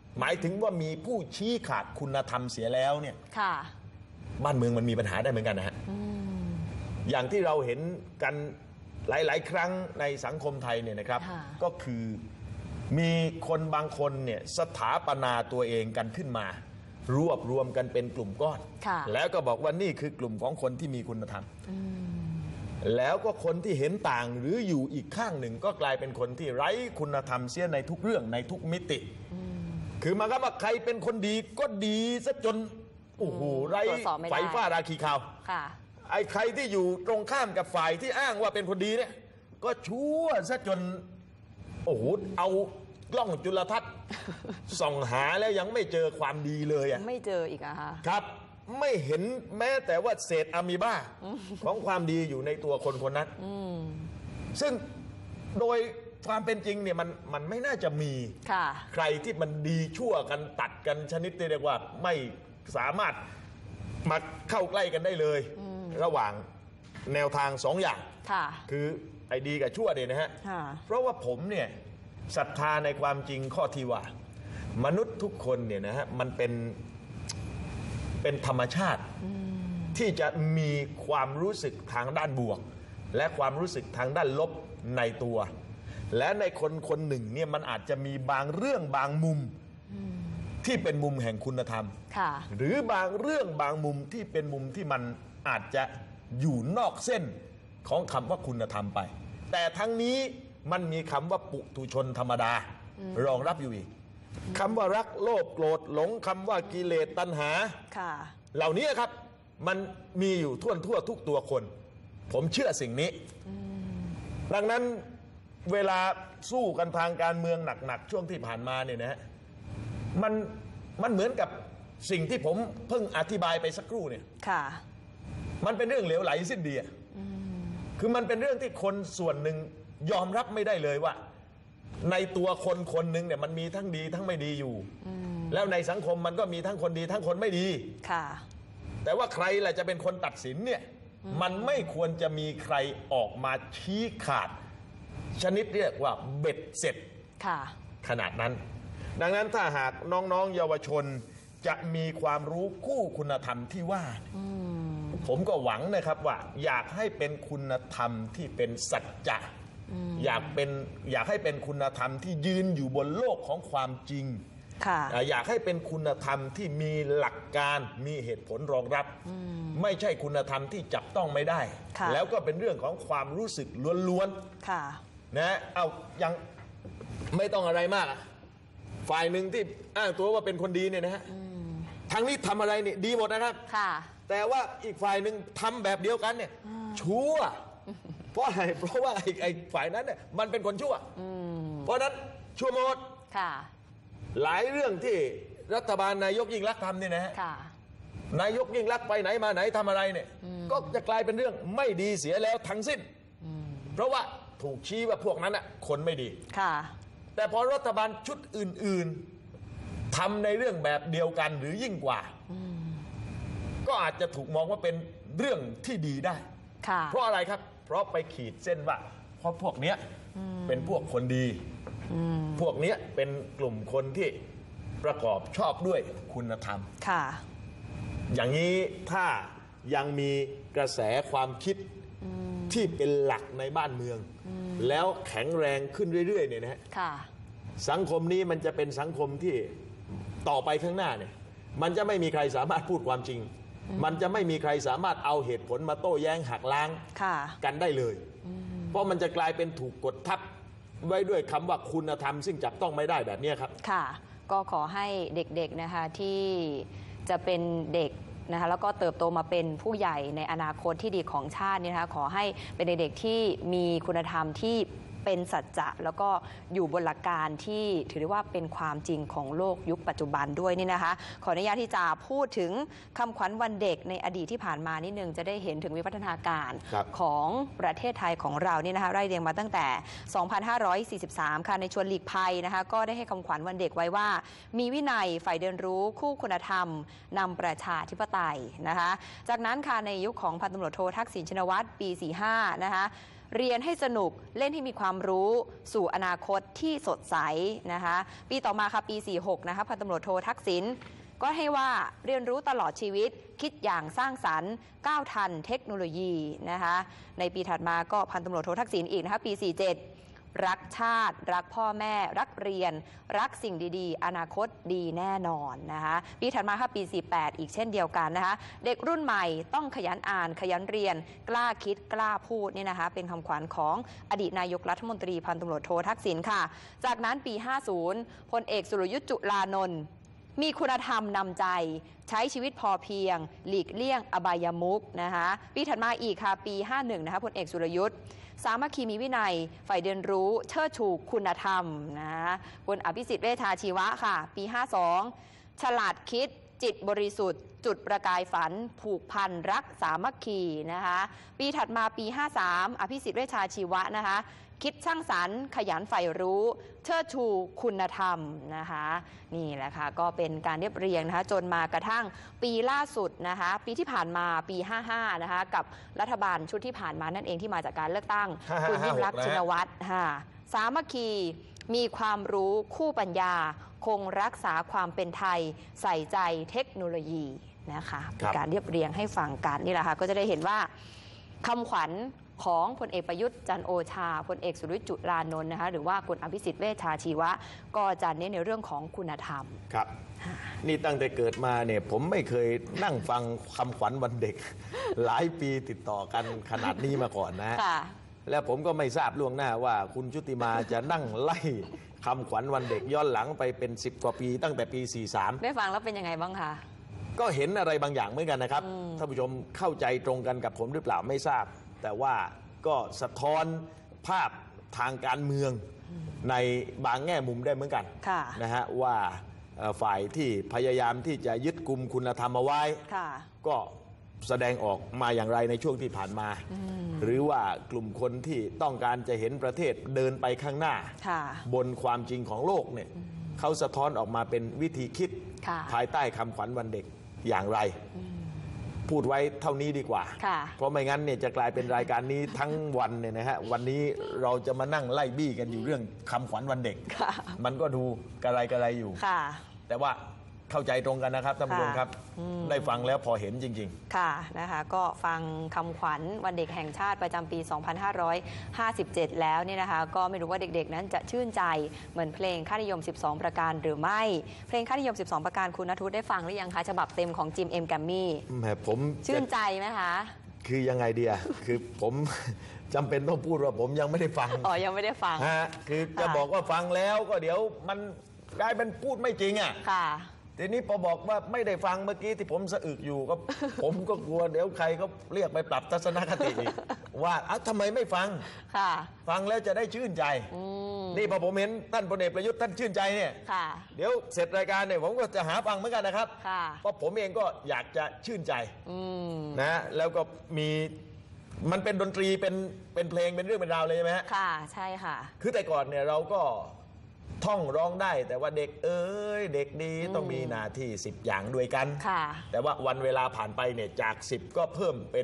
หมายถึงว่ามีผู้ชี้ขาดคุณธรรมเสียแล้วเนี่ยค่ะบ้านเมืองมันมีปัญหาได้เหมือนกันนะฮะอย่างที่เราเห็นกันหลายๆครั้งในสังคมไทยเนี่ยนะครับก็คือมีคนบางคนเนี่ยสถาปนาตัวเองกันขึ้นมารวบรวมกันเป็นกลุ่มก้อนแล้วก็บอกว่านี่คือกลุ่มของคนที่มีคุณธรรมแล้วก็คนที่เห็นต่างหรืออยู่อีกข้างหนึ่งก็กลายเป็นคนที่ไร้คุณธรรมเสียในทุกเรื่องในทุกมิติคือมาครับว่าใครเป็นคนดีก็ดีซะจนโอ้โหไร้ไฟฟ้าราคีขาวไอ้ใครที่อยู่ตรงข้ามกับฝ่ายที่อ้างว่าเป็นคนดีเนี่ยก็ชั่วซะจนโอ้โหเอากล้องจุลทรรศน์ส่องหาแล้วยังไม่เจอความดีเลยอ่ะไม่เจออีกอะคะครับไม่เห็นแม้แต่ว่าเศษอะมีบ้าของความดีอยู่ในตัวคนคนนั้นซึ่งโดยความเป็นจริงเนี่ยมันไม่น่าจะมีใครที่มันดีชั่วกันตัดกันชนิดที่เรียกว่าไม่สามารถมาเข้าใกล้กันได้เลยระหว่างแนวทางสองอย่างคือไอ้ดีกับชั่วเนี่ยนะฮะเพราะว่าผมเนี่ยศรัทธาในความจริงข้อที่ว่ามนุษย์ทุกคนเนี่ยนะฮะมันเป็นธรรมชาติที่จะมีความรู้สึกทางด้านบวกและความรู้สึกทางด้านลบในตัวและในคนคนหนึ่งเนี่ยมันอาจจะมีบางเรื่องบางมุมที่เป็นมุมแห่งคุณธรรมหรือบางเรื่องบางมุมที่เป็นมุมที่มันอาจจะอยู่นอกเส้นของคำว่าคุณธรรมไปแต่ทั้งนี้มันมีคำว่าปุถุชนธรรมดารองรับอยู่อีกคำว่ารักโลภโกรธหลงคำว่ากิเลสตัณหาเหล่านี้ครับมันมีอยู่ทั่วทุกตัวคนผมเชื่อสิ่งนี้ดังนั้นเวลาสู้กันทางการเมืองหนักๆช่วงที่ผ่านมาเนี่ยนะมันเหมือนกับสิ่งที่ผมเพิ่งอธิบายไปสักครู่เนี่ยมันเป็นเรื่องเหลวไหลสิ้นดีคือมันเป็นเรื่องที่คนส่วนหนึ่งยอมรับไม่ได้เลยว่าในตัวคนคนหนึ่งเนี่ยมันมีทั้งดีทั้งไม่ดีอยู่แล้วในสังคมมันก็มีทั้งคนดีทั้งคนไม่ดีแต่ว่าใครแหละจะเป็นคนตัดสินเนี่ยมันไม่ควรจะมีใครออกมาชี้ขาดชนิดเรียกว่าเบ็ดเสร็จขนาดนั้นดังนั้นถ้าหากน้องๆเยาวชนจะมีความรู้คู่คุณธรรมที่ว่าผมก็หวังนะครับว่าอยากให้เป็นคุณธรรมที่เป็นสัจจะอยากให้เป็นคุณธรรมที่ยืนอยู่บนโลกของความจริงอยากให้เป็นคุณธรรมที่มีหลักการมีเหตุผลรองรับไม่ใช่คุณธรรมที่จับต้องไม่ได้แล้วก็เป็นเรื่องของความรู้สึกล้วนๆนะเอายังไม่ต้องอะไรมากฝ่ายหนึ่งที่อ้างตัวว่าเป็นคนดีเนี่ยนะฮะทางนี้ทำอะไรเนี่ยดีหมดนะครับแต่ว่าอีกฝ่ายหนึ่งทำแบบเดียวกันเนี่ยชั่วเพราะอะไรเพราะว่าไอ้ฝ่ายนั้นเนี่ยมันเป็นคนชั่วเพราะนั้นชั่วหมดหลายเรื่องที่รัฐบาลนายกยิ่งลักษณ์ทำเนี่ยนะฮะนายกยิ่งลักษณ์ไปไหนมาไหนทำอะไรเนี่ยก็จะกลายเป็นเรื่องไม่ดีเสียแล้วทั้งสิ้นเพราะว่าถูกชี้ว่าพวกนั้นน่ะคนไม่ดีแต่พอรัฐบาลชุดอื่นๆทำในเรื่องแบบเดียวกันหรือยิ่งกว่าก็อาจจะถูกมองว่าเป็นเรื่องที่ดีได้เพราะอะไรครับเพราะไปขีดเส้นว่าเพราะพวกเนี้ยเป็นพวกคนดีพวกเนี้ยเป็นกลุ่มคนที่ประกอบชอบด้วยคุณธรรมอย่างนี้ถ้ายังมีกระแสความคิดที่เป็นหลักในบ้านเมืองแล้วแข็งแรงขึ้นเรื่อยๆเนี่ยนะฮะสังคมนี้มันจะเป็นสังคมที่ต่อไปข้างหน้าเนี่ยมันจะไม่มีใครสามารถพูดความจริงมันจะไม่มีใครสามารถเอาเหตุผลมาโต้แย้งหักล้างกันได้เลยเพราะมันจะกลายเป็นถูกกดทับไว้ด้วยคำว่าคุณธรรมซึ่งจับต้องไม่ได้แบบนี้ครับค่ะก็ขอให้เด็กๆนะคะที่จะเป็นเด็กนะคะแล้วก็เติบโตมาเป็นผู้ใหญ่ในอนาคตที่ดีของชาตินี่นะคะขอให้เป็นเด็กๆที่มีคุณธรรมที่เป็นสัจจะแล้วก็อยู่บนหลักการที่ถือได้ว่าเป็นความจริงของโลกยุคปัจจุบันด้วยนี่นะคะขออนุญาตที่จะพูดถึงคำขวัญวันเด็กในอดีตที่ผ่านมานิดนึงจะได้เห็นถึงวิวัฒนาการของประเทศไทยของเรานี่นะคะไล่เรียงมาตั้งแต่ 2543 ค่ะในชวนหลีกภัยนะคะก็ได้ให้คำขวัญวันเด็กไว้ว่ามีวินัยใฝ่เรียนรู้คู่คุณธรรมนำประชาธิปไตยนะคะจากนั้นค่ะในยุคของพันตำรวจโททักษิณชินวัตรปี 45 นะคะเรียนให้สนุกเล่นให้มีความรู้สู่อนาคตที่สดใสนะคะปีต่อมาค่ะปี 46 นะคะพันตำรวจโททักษิณก็ให้ว่าเรียนรู้ตลอดชีวิตคิดอย่างสร้างสรรค์ก้าวทันเทคโนโลยีนะคะในปีถัดมาก็พันตำรวจโททักษิณอีกนะคะปี 47 รักชาติรักพ่อแม่รักเรียนรักสิ่งดีๆอนาคตดีแน่นอนนะคะปีถัดมาค่ะปี 48 อีกเช่นเดียวกันนะคะเด็กรุ่นใหม่ต้องขยันอ่านขยันเรียนกล้าคิดกล้าพูดนี่นะคะเป็นคำขวัญของอดีตนายกรัฐมนตรีพันตำรวจโททักษิณค่ะจากนั้นปี 50 พลเอกสุรยุทธ์จุลานนท์มีคุณธรรมนำใจใช้ชีวิตพอเพียงหลีกเลี่ยงอบายมุขนะคะปีถัดมาอีกค่ะปี 51 นะคะพลเอกสุรยุทธ์สามัคคีมีวินัยใฝ่เรียนรู้เชิดชูคุณธรรมนะคุณอภิสิทธิ์เวชชาชีวะค่ะปี 52 ฉลาดคิดจิตบริสุทธิ์จุดประกายฝันผูกพันรักสามัคคีนะคะปีถัดมาปี 53 อภิสิทธิ์เวชชาชีวะนะคะคิดสร้างสรรค์ขยันใฝ่รู้เชิดชูคุณธรรมนะคะนี่แหละค่ะก็เป็นการเรียบเรียงนะคะจนมากระทั่งปีล่าสุดนะคะปีที่ผ่านมาปี 55 นะคะกับรัฐบาลชุดที่ผ่านมานั่นเองที่มาจากการเลือกตั้งคุณยิ่งลักษณ์ชินวัตรค่ะสามัคคีมีความรู้คู่ปัญญาคงรักษาความเป็นไทยใส่ใจเทคโนโลยีนะคะเป็นการเรียบเรียงให้ฟังกันนี่แหละค่ะก็จะได้เห็นว่าคำขวัญของพลเอกประยุทธ์จันทร์โอชาพลเอกสุรยุทธ์จุลานนท์นะคะหรือว่าคุณอภิสิทธิ์เวชชาชีวะก็จะเน้นในเรื่องของคุณธรรมครับนี่ตั้งแต่เกิดมาเนี่ยผมไม่เคยนั่งฟังคำขวัญวันเด็ก หลายปีติดต่อกันขนาดนี้มาก่อนนะและผมก็ไม่ทราบล่วงหน้าว่าคุณชุติมาจะนั่งไล่คำขวัญวันเด็กย้อนหลังไปเป็น10 กว่าปีตั้งแต่ปี 43 ได้ฟังแล้วเป็นยังไงบ้างคะก็เห็นอะไรบางอย่างเหมือนกันนะครับท่านผู้ชมเข้าใจตรงกันกับผมหรือเปล่าไม่ทราบแต่ว่าก็สะท้อนภาพทางการเมืองในบางแง่มุมได้เหมือนกันนะฮะว่าฝ่ายที่พยายามที่จะยึดกุมคุณธรรมเอาไว้ก็แสดงออกมาอย่างไรในช่วงที่ผ่านมาหรือว่ากลุ่มคนที่ต้องการจะเห็นประเทศเดินไปข้างหน้าบนความจริงของโลกเนี่ยเขาสะท้อนออกมาเป็นวิธีคิดภายใต้คำขวัญวันเด็กอย่างไรพูดไว้เท่านี้ดีกว่าเพราะไม่งั้นเนี่ยจะกลายเป็นรายการนี้ทั้งวันเนี่ยนะฮะวันนี้เราจะมานั่งไล่บี้กันอยู่เรื่องคำขวัญวันเด็กมันก็ดูกระไรอยู่แต่ว่าเข้าใจตรงกันนะครับท่านผู้ชมครับได้ฟังแล้วพอเห็นจริงๆค่ะนะคะก็ฟังคำขวัญวันเด็กแห่งชาติประจำปี 2557 แล้วนี่นะคะก็ไม่รู้ว่าเด็กๆนั้นจะชื่นใจเหมือนเพลงค่านิยม 12 ประการหรือไม่เพลงค่านิยม 12 ประการคุณณทุษได้ฟังหรือยังคะฉบับเต็มของจิมเอ็มแกมมี่ผมชื่นใจไหมคะคือยังไงเดียคือผมจำเป็นต้องพูดว่าผมยังไม่ได้ฟังยังไม่ได้ฟังคือจะบอกว่าฟังแล้วก็เดี๋ยวมันกลายเป็นพูดไม่จริงอ่ะทีนี้พอบอกว่าไม่ได้ฟังเมื่อกี้ที่ผมสะอึกอยู่ก็ ผมก็กลัวเดี๋ยวใครก็เรียกไปปรับทัศนคติอีกว่าทำไมไม่ฟังฟังแล้วจะได้ชื่นใจนี่พอผมเห็นท่านพลเอกประยุทธ์ท่านชื่นใจเนี่ยเดี๋ยวเสร็จรายการเนี่ยผมก็จะหาฟังเหมือนกันนะครับเพราะผมเองก็อยากจะชื่นใจนะแล้วก็มีมันเป็นดนตรีเป็นเพลงเป็นเรื่องเป็นราวเลยใช่ไหมฮะใช่ค่ะคือแต่ก่อนเนี่ยเราก็ท่องร้องได้แต่ว่าเด็กเด็กดีต้องมีหน้าที่10 อย่างด้วยกันแต่ว่าวันเวลาผ่านไปเนี่ยจาก10ก็เพิ่มเป็น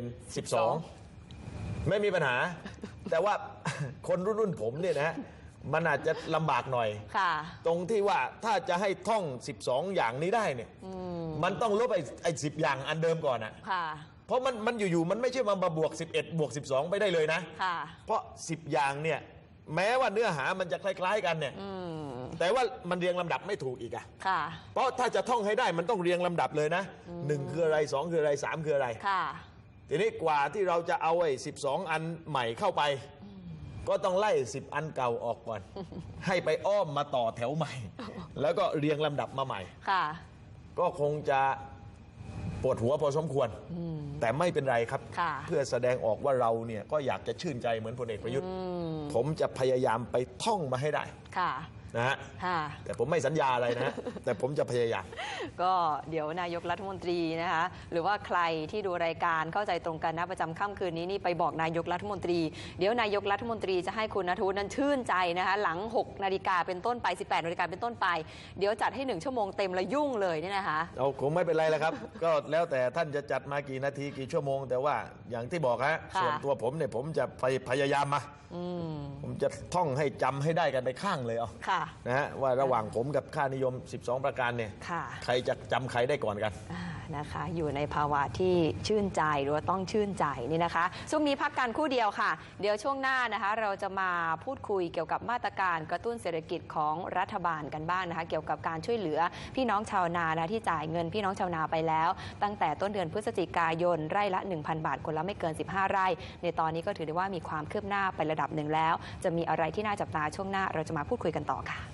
12ไม่มีปัญหาแต่ว่าคนรุ่นผมเนี่ยนะมันอาจจะลำบากหน่อยตรงที่ว่าถ้าจะให้ท่อง12อย่างนี้ได้เนี่ยมันต้องลบไอ้10 อย่างอันเดิมก่อนอ่ะเพราะมันอยู่ๆมันไม่ใช่มาบวก11บวก12ไปได้เลยนะเพราะ10 อย่างเนี่ยแม้ว่าเนื้อหามันจะคล้ายๆกันเนี่ยแต่ว่ามันเรียงลำดับไม่ถูกอีกอะเพราะถ้าจะท่องให้ได้มันต้องเรียงลำดับเลยนะ1คืออะไร2คืออะไร3คืออะไรทีนี้กว่าที่เราจะเอาไอ้12 อันใหม่เข้าไปก็ต้องไล่10 อันเก่าออกก่อนให้ไปอ้อมมาต่อแถวใหม่แล้วก็เรียงลำดับมาใหม่ก็คงจะปวดหัวพอสมควรแต่ไม่เป็นไรครับเพื่อแสดงออกว่าเราเนี่ยก็อยากจะชื่นใจเหมือนพลเอกประยุทธ์ผมจะพยายามไปท่องมาให้ได้นะฮะแต่ผมไม่สัญญาอะไรนะ แต่ผมจะพยายามก็เดี๋ยวนายกรัฐมนตรีนะคะหรือว่าใครที่ดูรายการเข้าใจตรงกันนะประจำค่ำคืนนี้นี่ไปบอกนายกรัฐมนตรีเดี๋ยวนายกรัฐมนตรีจะให้คุณณทูตนั้นชื่นใจนะคะหลัง6 นาฬิกาเป็นต้นไป18 นาฬิกาเป็นต้นไปเดี๋ยวจัดให้1 ชั่วโมงเต็มแล้วยุ่งเลยนี่นะคะเอาคงไม่เป็นไรแล้วครับ ก็แล้วแต่ท่านจะจัดมากี่นาทีกี่ชั่วโมงแต่ว่าอย่างที่บอกฮะส่วนตัวผมเนี่ยผมจะพยายามมาผมจะท่องให้จำให้ได้กันไปข้างเลยเอานะฮะว่าระหว่างผมกับค่านิยม12 ประการเนี่ยใครจะจำใครได้ก่อนกันนะคะอยู่ในภาวะที่ชื่นใจหรือว่าต้องชื่นใจนี่นะคะช่วงนี้พักกันครู่เดียวค่ะเดี๋ยวช่วงหน้านะคะเราจะมาพูดคุยเกี่ยวกับมาตรการกระตุ้นเศรษฐกิจของรัฐบาลกันบ้างนะคะเกี่ยวกับการช่วยเหลือพี่น้องชาวนานะที่จ่ายเงินพี่น้องชาวนาไปแล้วตั้งแต่ต้นเดือนพฤศจิกายนไร่ละ 1,000 บาทคนละไม่เกิน15 ไร่ในตอนนี้ก็ถือได้ว่ามีความคืบหน้าไประดับหนึ่งแล้วจะมีอะไรที่น่าจับตาช่วงหน้าเราจะมาพูดคุยกันต่อค่ะ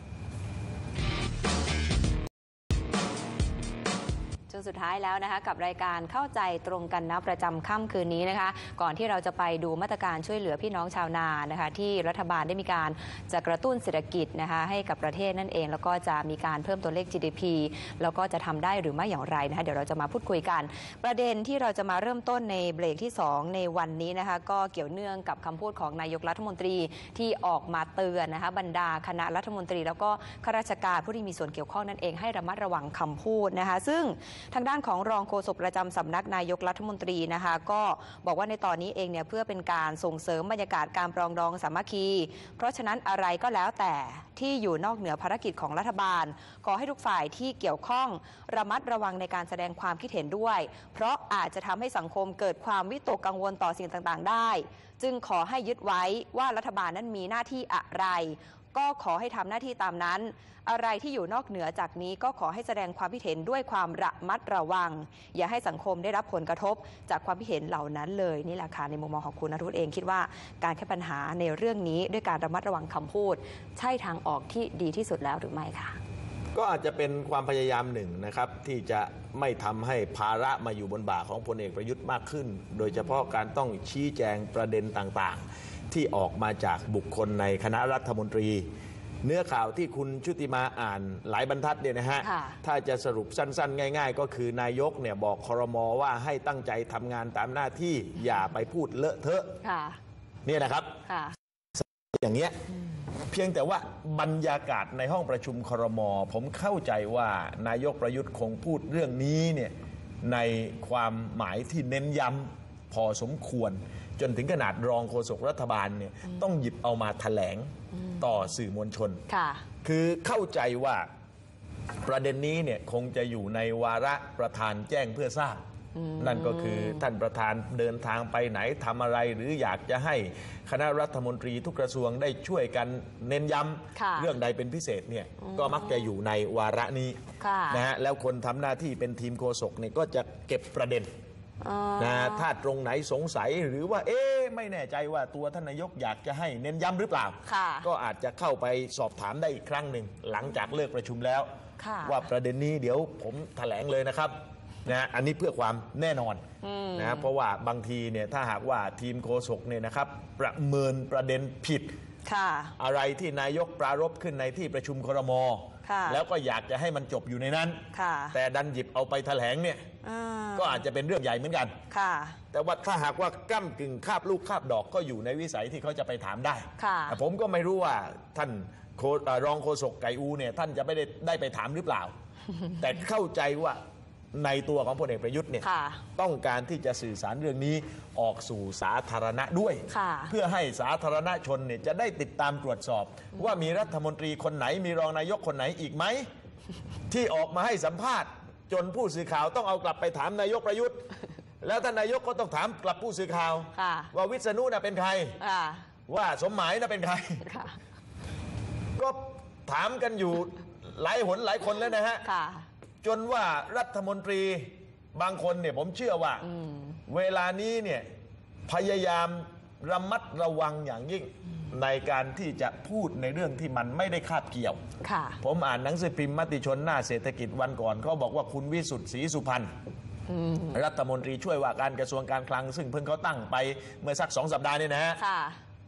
จนสุดท้ายแล้วนะคะกับรายการเข้าใจตรงกันนะประจำค่ำคืนนี้นะคะก่อนที่เราจะไปดูมาตรการช่วยเหลือพี่น้องชาวนานะคะที่รัฐบาลได้มีการจะกระตุ้นเศรษฐกิจนะคะให้กับประเทศนั่นเองแล้วก็จะมีการเพิ่มตัวเลข GDP แล้วก็จะทำได้หรือไม่อย่างไรนะคะเดี๋ยวเราจะมาพูดคุยกันประเด็นที่เราจะมาเริ่มต้นในเบรกที่2ในวันนี้นะคะก็เกี่ยวเนื่องกับคำพูดของนายกรัฐมนตรีที่ออกมาเตือนนะคะบรรดาคณะรัฐมนตรีแล้วก็ข้าราชการผู้ที่มีส่วนเกี่ยวข้องนั่นเองให้ระมัดระวังคำพูดนะคะซึ่งทางด้านของรองโฆษกประจำสำนักนายกรัฐมนตรีนะคะก็บอกว่าในตอนนี้เองเนี่ยเพื่อเป็นการส่งเสริมบรรยากาศการปรองดองสามัคคีเพราะฉะนั้นอะไรก็แล้วแต่ที่อยู่นอกเหนือภารกิจของรัฐบาลขอให้ทุกฝ่ายที่เกี่ยวข้องระมัดระวังในการแสดงความคิดเห็นด้วยเพราะอาจจะทำให้สังคมเกิดความวิตกกังวลต่อสิ่งต่างๆได้จึงขอให้ยึดไว้ว่ารัฐบาลนั้นมีหน้าที่อะไรก็ขอให้ทำหน้าที่ตามนั้นอะไรที่อยู่นอกเหนือจากนี้ก็ขอให้แสดงความคิดเห็นด้วยความระมัดระวังอย่าให้สังคมได้รับผลกระทบจากความคิดเห็นเหล่านั้นเลยนี่แหละค่ะในมุมมองของคุณณทูตเองคิดว่าการแก้ปัญหาในเรื่องนี้ด้วยการระมัดระวังคำพูดใช่ทางออกที่ดีที่สุดแล้วหรือไม่คะก็อาจจะเป็นความพยายามหนึ่งนะครับที่จะไม่ทำให้ภาระมาอยู่บนบ่าของพลเอกประยุทธ์มากขึ้นโดยเฉพาะการต้องชี้แจงประเด็นต่างๆที่ออกมาจากบุคคลในคณะรัฐมนตรีเนื้อข่าวที่คุณชุติมาอ่านหลายบรรทัดเนี่ยนะฮะถ้าจะสรุปสั้นๆง่ายๆก็คือนายกเนี่ยบอกครม.ว่าให้ตั้งใจทำงานตามหน้าที่อย่าไปพูดเลอะเทอะเนี่ยนะครับอย่างเงี้ยเพียงแต่ว่าบรรยากาศในห้องประชุมครม.ผมเข้าใจว่านายกประยุทธ์คงพูดเรื่องนี้เนี่ยในความหมายที่เน้นย้ำพอสมควรจนถึงขนาดรองโฆษกรัฐบาลเนี่ยต้องหยิบเอามาแถลงต่อสื่อมวลชนคือเข้าใจว่าประเด็นนี้เนี่ยคงจะอยู่ในวาระประธานแจ้งเพื่อทราบนั่นก็คือท่านประธานเดินทางไปไหนทำอะไรหรืออยากจะให้คณะรัฐมนตรีทุกกระทรวงได้ช่วยกันเน้นย้ำเรื่องใดเป็นพิเศษเนี่ยก็มักจะอยู่ในวาระนี้นะฮะแล้วคนทำหน้าที่เป็นทีมโฆษกเนี่ยก็จะเก็บประเด็นนะถ้าตรงไหนสงสัยหรือว่าไม่แน่ใจว่าตัวท่านนายกอยากจะให้เน้นย้ำหรือเปล่าก็อาจจะเข้าไปสอบถามได้อีกครั้งหนึ่งหลังจากเลิกประชุมแล้วว่าประเด็นนี้เดี๋ยวผมแถลงเลยนะครับนะอันนี้เพื่อความแน่นอนนะเพราะว่าบางทีเนี่ยถ้าหากว่าทีมโฆษกเนี่ยนะครับประเมินประเด็นผิดอะไรที่นายกปรารภขึ้นในที่ประชุมครม.แล้วก็อยากจะให้มันจบอยู่ในนั้นแต่ดันหยิบเอาไปแถลงเนี่ยก็อาจจะเป็นเรื่องใหญ่เหมือนกันแต่ว่าถ้าหากว่าก้ำกึ่งคาบลูกคาบดอกก็อยู่ในวิสัยที่เขาจะไปถามได้ผมก็ไม่รู้ว่าท่านรองโฆษกไก่อูเนี่ยท่านจะไม่ได้ไปถามหรือเปล่า แต่เข้าใจว่าในตัวของพลเอกประยุทธ์เนี่ยต้องการที่จะสื่อสารเรื่องนี้ออกสู่สาธารณะด้วยเพื่อให้สาธารณชนเนี่ยจะได้ติดตามตรวจสอบว่ามีรัฐมนตรีคนไหนมีรองนายกคนไหนอีกไหมที่ออกมาให้สัมภาษณ์จนผู้สื่อข่าวต้องเอากลับไปถามนายกประยุทธ์แล้วท่านนายกก็ต้องถามกลับผู้สื่อข่าวว่าวิษณุน่ะเป็นใครว่าสมหมายน่ะเป็นใครก็ถามกันอยู่หลายหนหลายคนแล้วนะฮะจนว่ารัฐมนตรีบางคนเนี่ยผมเชื่อว่าเวลานี้เนี่ยพยายามระมัดระวังอย่างยิ่งในการที่จะพูดในเรื่องที่มันไม่ได้คาบเกี่ยวผมอ่านหนังสือพิมพ์มติชนหน้าเศรษฐกิจวันก่อนเขาบอกว่าคุณวิสุทธิ์ศรีสุพรรณรัฐมนตรีช่วยว่าการกระทรวงการคลังซึ่งเพิ่งเขาตั้งไปเมื่อสัก2 สัปดาห์นี่นะฮะ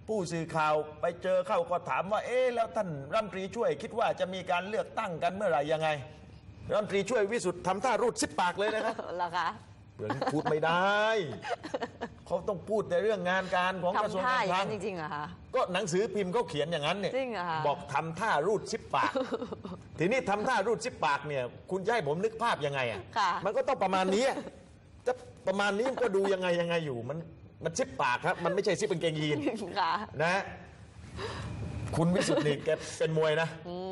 ผู้สื่อข่าวไปเจอเข้าก็ถามว่าแล้วท่านรัฐมนตรีช่วยคิดว่าจะมีการเลือกตั้งกันเมื่อไหร่ยังไงรัฐมนตรีช่วยวิสุทธ์ทำท่ารูดซิบปากเลยนะครับเหรอคะเรื่องพูดไม่ได้เขาต้องพูดในเรื่องงานการของกระทรวงการคลังจริงๆเหรอคะก็หนังสือพิมพ์เขาเขียนอย่างนั้นเนี่ยบอกทำท่ารูดซิบปากทีนี้ทำท่ารูดซิบปากเนี่ยคุณจะให้ผมนึกภาพยังไงอ่ะมันก็ต้องประมาณนี้จะประมาณนี้มันก็ดูยังไงอยู่มันซิบปากครับมันไม่ใช่ซิบเป็นเกงยีนนะคุณวิสุทธิ์นี่แกเป็นมวยนะ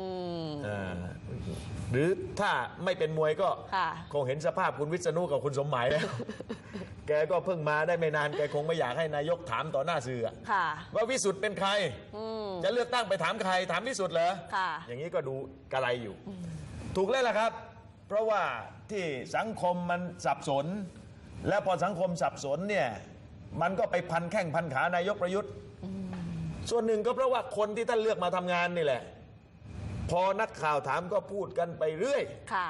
หรือถ้าไม่เป็นมวยก็คงเห็นสภาพคุณวิษณุกับคุณสมหมายแล้วแกก็เพิ่งมาได้ไม่นานแกคงไม่อยากให้นายกถามต่อหน้าสื่อว่าวิสุทธิ์เป็นใครจะเลือกตั้งไปถามใครถามวิสุทธิ์เหรออย่างนี้ก็ดูกระไรอยู่ถูกแล้วล่ะครับเพราะว่าที่สังคมมันสับสนและพอสังคมสับสนเนี่ยมันก็ไปพันแข้งพันขานายกประยุทธ์ส่วนหนึ่งก็เพราะว่าคนที่ท่านเลือกมาทำงานนี่แหละพอนักข่าวถามก็พูดกันไปเรื่อย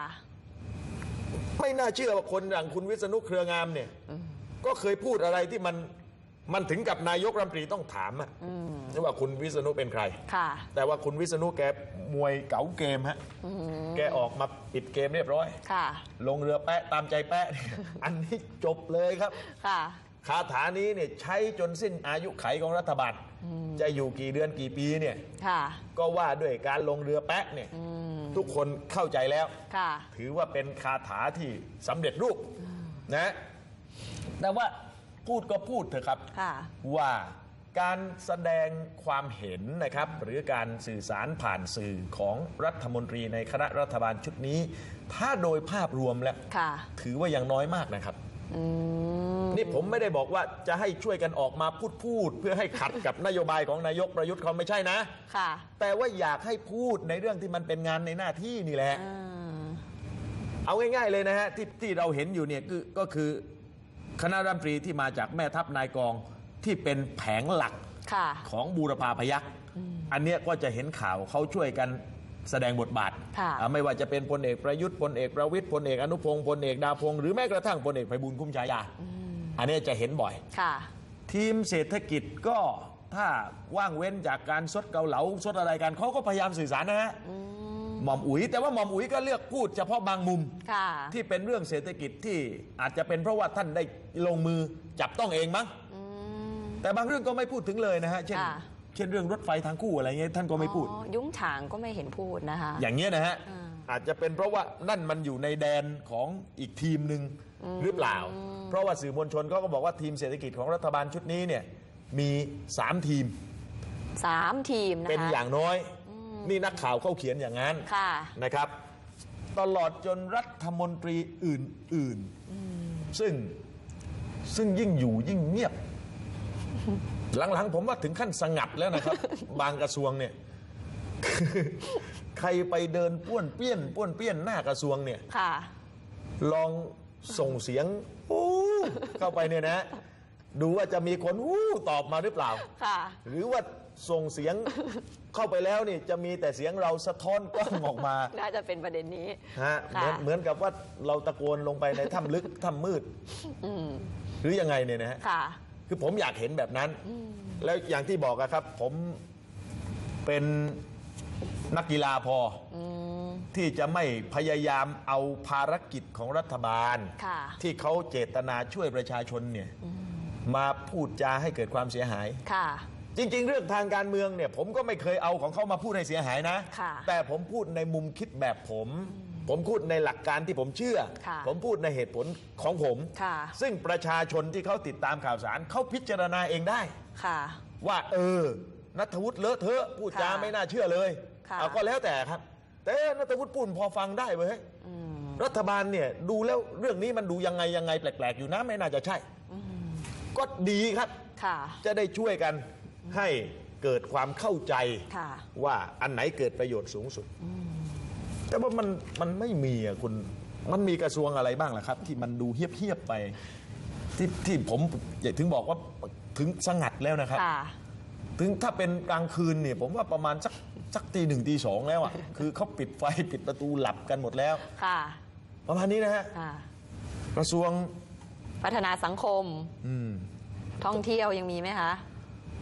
ไม่น่าเชื่อว่าคนอย่างคุณวิษณุเครืองามเนี่ยก็เคยพูดอะไรที่มันถึงกับนายกรัฐมนตรีต้องถามว่าคุณวิษณุเป็นใครแต่ว่าคุณวิษณุแกมวยเก๋าเกมฮะแกออกมาปิดเกมเรียบร้อยลงเรือแปะตามใจแปะอันนี้จบเลยครับคาถานี้เนี่ยใช้จนสิ้นอายุไขของรัฐบาลจะอยู่กี่เดือนกี่ปีเนี่ยก็ว่าด้วยการลงเรือแปะเนี่ยทุกคนเข้าใจแล้วถือว่าเป็นคาถาที่สำเร็จรูปนะแต่ว่าพูดก็พูดเถอะครับว่าการแสดงความเห็นนะครับหรือการสื่อสารผ่านสื่อของรัฐมนตรีในคณะรัฐบาลชุดนี้ถ้าโดยภาพรวมแล้วถือว่ายังน้อยมากนะครับนี่ผมไม่ได้บอกว่าจะให้ช่วยกันออกมาพูดเพื่อให้ขัดกับนโยบายของนายกประยุทธ์เขาไม่ใช่นะแต่ว่าอยากให้พูดในเรื่องที่มันเป็นงานในหน้าที่นี่แหละเอาง่ายๆเลยนะฮะที่เราเห็นอยู่เนี่ยก็คือคณะรัฐมนตรีที่มาจากแม่ทัพนายกองที่เป็นแผงหลักของบูรพาพยัคฆ์อันเนี้ยก็จะเห็นข่าวเขาช่วยกันแสดงบทบาทไม่ว่าจะเป็นพลเอกประยุทธ์พลเอกประวิตรพลเอกอนุพงศ์พลเอกดาพงศ์หรือแม้กระทั่งพลเอกไพบูลย์คุ้มฉายาอันนี้จะเห็นบ่อยทีมเศรษฐกิจก็ถ้าว่างเว้นจากการซดเกาเหลาซดอะไรกันเขาก็พยายามสื่อสารนะฮะหม่อมอุ๋ยแต่ว่าหม่อมอุ๋ยก็เลือกพูดเฉพาะบางมุมที่เป็นเรื่องเศรษฐกิจที่อาจจะเป็นเพราะว่าท่านได้ลงมือจับต้องเองมั้งแต่บางเรื่องก็ไม่พูดถึงเลยนะฮะเช่นเรื่องรถไฟทางคู่อะไรเงี้ยท่านก็ไม่พูดยุ้งฉางก็ไม่เห็นพูดนะคะอย่างเงี้ยนะฮะอาจจะเป็นเพราะว่านั่นมันอยู่ในแดนของอีกทีมหนึ่งหรือเปล่าเพราะว่าสื่อมวลชนเขาก็บอกว่าทีมเศรษฐกิจของรัฐบาลชุดนี้เนี่ยมี3 ทีมนะคะเป็นอย่างน้อยนี่นักข่าวเขาเขียนอย่างนั้นนะครับตลอดจนรัฐมนตรีอื่นๆซึ่งยิ่งอยู่ยิ่งเงียบหลังๆผมว่าถึงขั้นสงัดแล้วนะครับ บางกระทรวงเนี่ยใครไปเดินป้วนเปี้ยนหน้ากระทรวงเนี่ยลองส่งเสียงเข้าไปเนี่ยนะดูว่าจะมีคนตอบมาหรือเปล่าหรือว่าส่งเสียงเข้าไปแล้วนี่จะมีแต่เสียงเราสะท้อนกล้องออกมาน่าจะเป็นประเด็นนี้เหมือนกับว่าเราตะโกนลงไปในถ้ำลึกถ้ำมืดหรือยังไงเนี่ยนะฮะคือผมอยากเห็นแบบนั้นแล้วอย่างที่บอกครับผมเป็นนักกีฬาพอที่จะไม่พยายามเอาภารกิจของรัฐบาลที่เขาเจตนาช่วยประชาชนเนี่ยมาพูดจาให้เกิดความเสียหายจริงๆเรื่องทางการเมืองเนี่ยผมก็ไม่เคยเอาของเขามาพูดให้เสียหายนะแต่ผมพูดในมุมคิดแบบผมพูดในหลักการที่ผมเชื่อผมพูดในเหตุผลของผมซึ่งประชาชนที่เขาติดตามข่าวสารเขาพิจารณาเองได้ว่าณัฐวุฒิเลอะเทอะพูดจาไม่น่าเชื่อเลยเอาก็แล้วแต่ครับแต่ณัฐวุฒิพูดพอฟังได้เว้ยรัฐบาลเนี่ยดูแล้วเรื่องนี้มันดูยังไงแปลกๆอยู่นะไม่น่าจะใช่ก็ดีครับจะได้ช่วยกันให้เกิดความเข้าใจว่าอันไหนเกิดประโยชน์สูงสุดแต่ว่ามันไม่มีอ่ะคุณมันมีกระทรวงอะไรบ้างล่ะครับที่มันดูเฮี้ยบไปที่ผมถึงบอกว่าถึงสงัดแล้วนะครับถึงถ้าเป็นกลางคืนเนี่ยผมว่าประมาณสักตี 1 ตี 2แล้วอ่ะคือเขาปิดไฟปิดประตูหลับกันหมดแล้วประมาณนี้นะฮะกระทรวงพัฒนาสังคมท่องเที่ยวยังมีไหมคะ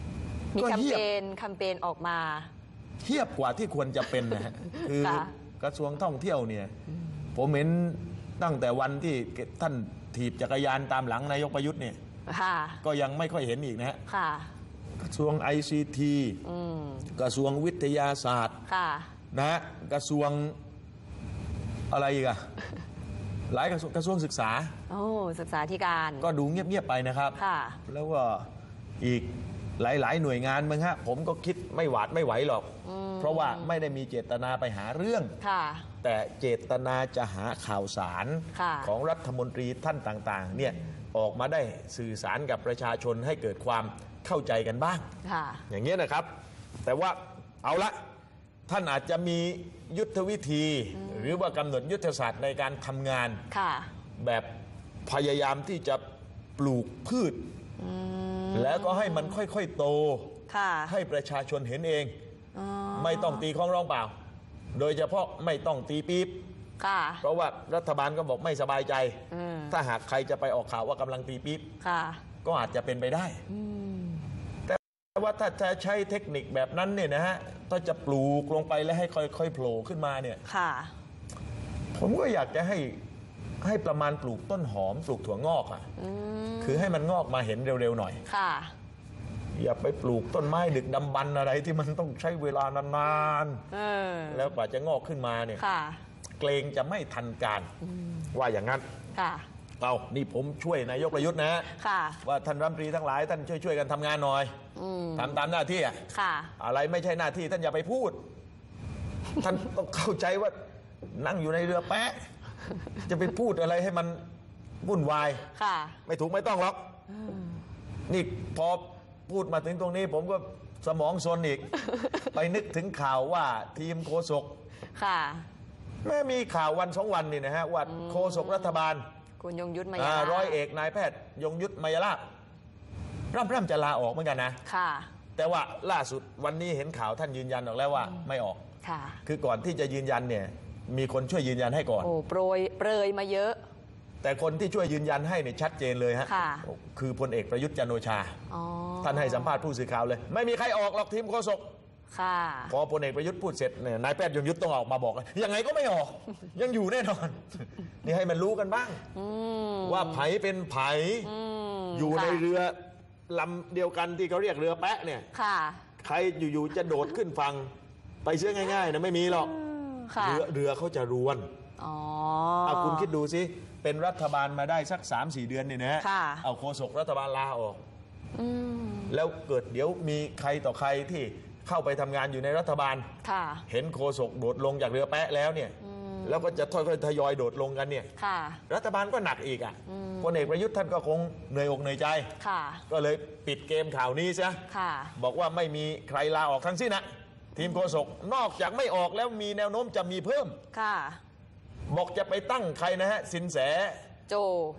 มีแคมเปญออกมาเทียบกว่าที่ควรจะเป็นนะฮะคือกระทรวงท่องเที่ยวเนี่ยผมเห็นตั้งแต่วันที่ท่านถีบจักรยานตามหลังนายกประยุทธ์เนี่ยก็ยังไม่ค่อยเห็นอีกนะฮะกระทรวง ICT กระทรวงวิทยาศาสตร์นะฮะกระทรวงอะไรอีกอะหลายกระทรวงศึกษาศึกษาธิการก็ดูเงียบๆไปนะครับแล้วก็อีกหลายๆหน่วยงานมั้งฮะผมก็คิดไม่หวาดไม่ไหวหรอกเพราะว่าไม่ได้มีเจตนาไปหาเรื่องแต่เจตนาจะหาข่าวสารของรัฐมนตรีท่านต่างๆเนี่ยออกมาได้สื่อสารกับประชาชนให้เกิดความเข้าใจกันบ้างอย่างนี้นะครับแต่ว่าเอาละท่านอาจจะมียุทธวิธีหรือว่ากำหนดยุทธศาสตร์ในการทำงานแบบพยายามที่จะปลูกพืชแล้วก็ให้มันค่อยๆโตให้ประชาชนเห็นเองไม่ต้องตีข้องร้องเปล่าโดยเฉพาะไม่ต้องตีปี๊บเพราะว่ารัฐบาลก็บอกไม่สบายใจถ้าหากใครจะไปออกข่าวว่ากำลังตีปี๊บก็อาจจะเป็นไปได้แต่ว่าถ้าจะใช้เทคนิคแบบนั้นเนี่ยนะฮะถ้าจะปลูกลงไปแล้วให้ค่อยๆโผล่ขึ้นมาเนี่ยผมก็อยากจะให้ประมาณปลูกต้นหอมปลูกถั่วงอกคือให้มันงอกมาเห็นเร็วๆหน่อยอย่าไปปลูกต้นไม้ดึกดำบรรพ์อะไรที่มันต้องใช้เวลานานๆแล้วกว่าจะงอกขึ้นมาเนี่ยเกรงจะไม่ทันการว่าอย่างนั้นเอานี่ผมช่วยนายกประยุทธ์นะว่าท่านรัฐมนตรีทั้งหลายท่านช่วยกันทำงานหน่อยทำตามหน้าที่อะไรไม่ใช่หน้าที่ท่านอย่าไปพูดท่านต้องเข้าใจว่านั่งอยู่ในเรือแป๊ะจะไปพูดอะไรให้มันวุ่นวายไม่ถูกไม่ต้องหรอกนี่พอพูดมาถึงตรงนี้ผมก็สมองซนอีก ไปนึกถึงข่าวว่าทีมโฆษกแม่มีข่าววันสองวันนี่นะฮะว่าโฆษกรัฐบาลคุณยงยุทธมยาลาภร้อยเอกนายแพทย์ยงยุทธมยาลาภร่ำจะลาออกเหมือนกันนะแต่ว่าล่าสุดวันนี้เห็นข่าวท่านยืนยันออกแล้วว่าไม่ออกคือก่อนที่จะยืนยันเนี่ยมีคนช่วยยืนยันให้ก่อนโปรยมาเยอะแต่คนที่ช่วยยืนยันให้เนี่ยชัดเจนเลยฮะคือพลเอกประยุทธ์จันทร์โอชาท่านให้สัมภาษณ์ผู้สื่อข่าวเลยไม่มีใครออกหรอกทีมโฆษกพอพลเอกประยุทธ์พูดเสร็จเนี่ยนายแพทย์ยงยุทธต้องออกมาบอกยังไงก็ไม่ออกยังอยู่แน่นอนนี่ให้มันรู้กันบ้างว่าไผเป็นไผอยู่ในเรือลำเดียวกันที่เขาเรียกเรือแปะเนี่ยใครอยู่ๆจะโดดขึ้นฝั่งไปเชื่อง่ายๆนะไม่มีหรอกเรือเขาจะรวนเอาคุณคิดดูสิเป็นรัฐบาลมาได้สัก 3-4 เดือนเนี่ยนะเอาโฆษกรัฐบาลลาออกแล้วเกิดเดี๋ยวมีใครต่อใครที่เข้าไปทำงานอยู่ในรัฐบาลเห็นโฆษกโดดลงจากเรือแปะแล้วเนี่ยแล้วก็จะค่อยๆทยอยโดดลงกันเนี่ยรัฐบาลก็หนักอีกพลเอกประยุทธ์ท่านก็คงเหนื่อยอกเหนื่อยใจก็เลยปิดเกมข่าวนี้ซะบอกว่าไม่มีใครลาออกทั้งสิ้นนะทีมโฆษกนอกจากไม่ออกแล้วมีแนวโน้มจะมีเพิ่มบอกจะไปตั้งใครนะฮะสินแสโจ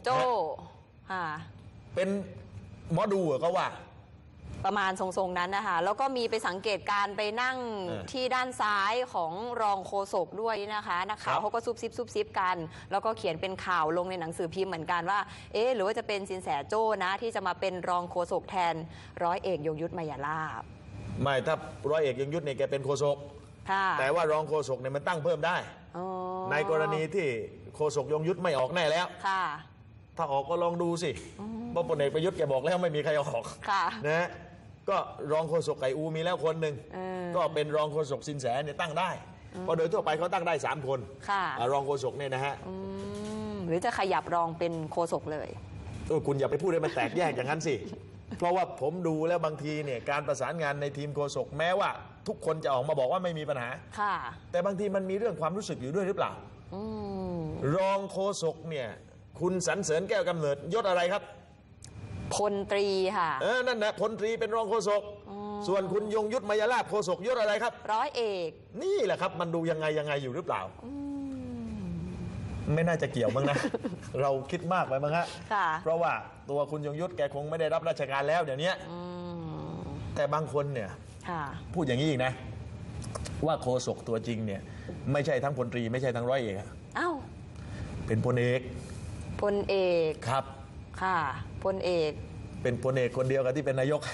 เป็นหมอดูเขาว่าประมาณทรงๆนั้นนะคะแล้วก็มีไปสังเกตการไปนั่งที่ด้านซ้ายของรองโฆษกด้วยนะคะนักข่าวเขาก็ซุบซิบกันแล้วก็เขียนเป็นข่าวลงในหนังสือพิมพ์เหมือนกันว่าหรือว่าจะเป็นสินแสโจ้นะที่จะมาเป็นรองโฆษกแทนร้อยเอกยงยุทธมยาลาภไม่ถ้าร้อยเอกยงยุทธเนี่ยแกเป็นโฆษกแต่ว่ารองโฆษกเนี่ยมันตั้งเพิ่มได้ในกรณีที่โฆษกยงยุทธไม่ออกแน่แล้วถ้าออกก็ลองดูสิเพราะพลเอกประยุทธ์แกบอกแล้วไม่มีใครออกนะก็รองโฆษกไก่อูมีแล้วคนหนึ่งก็เป็นรองโฆษกสินแสเนี่ยตั้งได้เพราะโดยทั่วไปเขาตั้งได้3 คนรองโฆษกเนี่ยนะฮะหรือจะขยับรองเป็นโฆษกเลยคุณอย่าไปพูดให้มันแตกแยกอย่างนั้นสิเพราะว่าผมดูแล้วบางทีเนี่ยการประสานงานในทีมโฆษกแม้ว่าทุกคนจะออกมาบอกว่าไม่มีปัญหาแต่บางทีมันมีเรื่องความรู้สึกอยู่ด้วยหรือเปล่ารองโฆษกเนี่ยคุณสรรเสริญแก้วกำเนิดยศอะไรครับพลตรีค่ะนั่นนะพลตรีเป็นรองโฆษกส่วนคุณยงยุทธมยาลาภโฆษกยศอะไรครับร้อยเอกนี่แหละครับมันดูยังไงอยู่หรือเปล่าไม่น่าจะเกี่ยวมั้งนะ เราคิดมากไปมั้งฮะเพราะว่าตัวคุณยงยุทธแกคงไม่ได้รับราชการแล้วเดี๋ยวนี้แต่บางคนเนี่ยพูดอย่างนี้อีกนะว่าโฆษกตัวจริงเนี่ยไม่ใช่ทั้งพลตรีไม่ใช่ทั้งร้อยเอกเป็นพลเอกครับพลเอกเป็นพลเอกคนเดียวกับที่เป็นนายก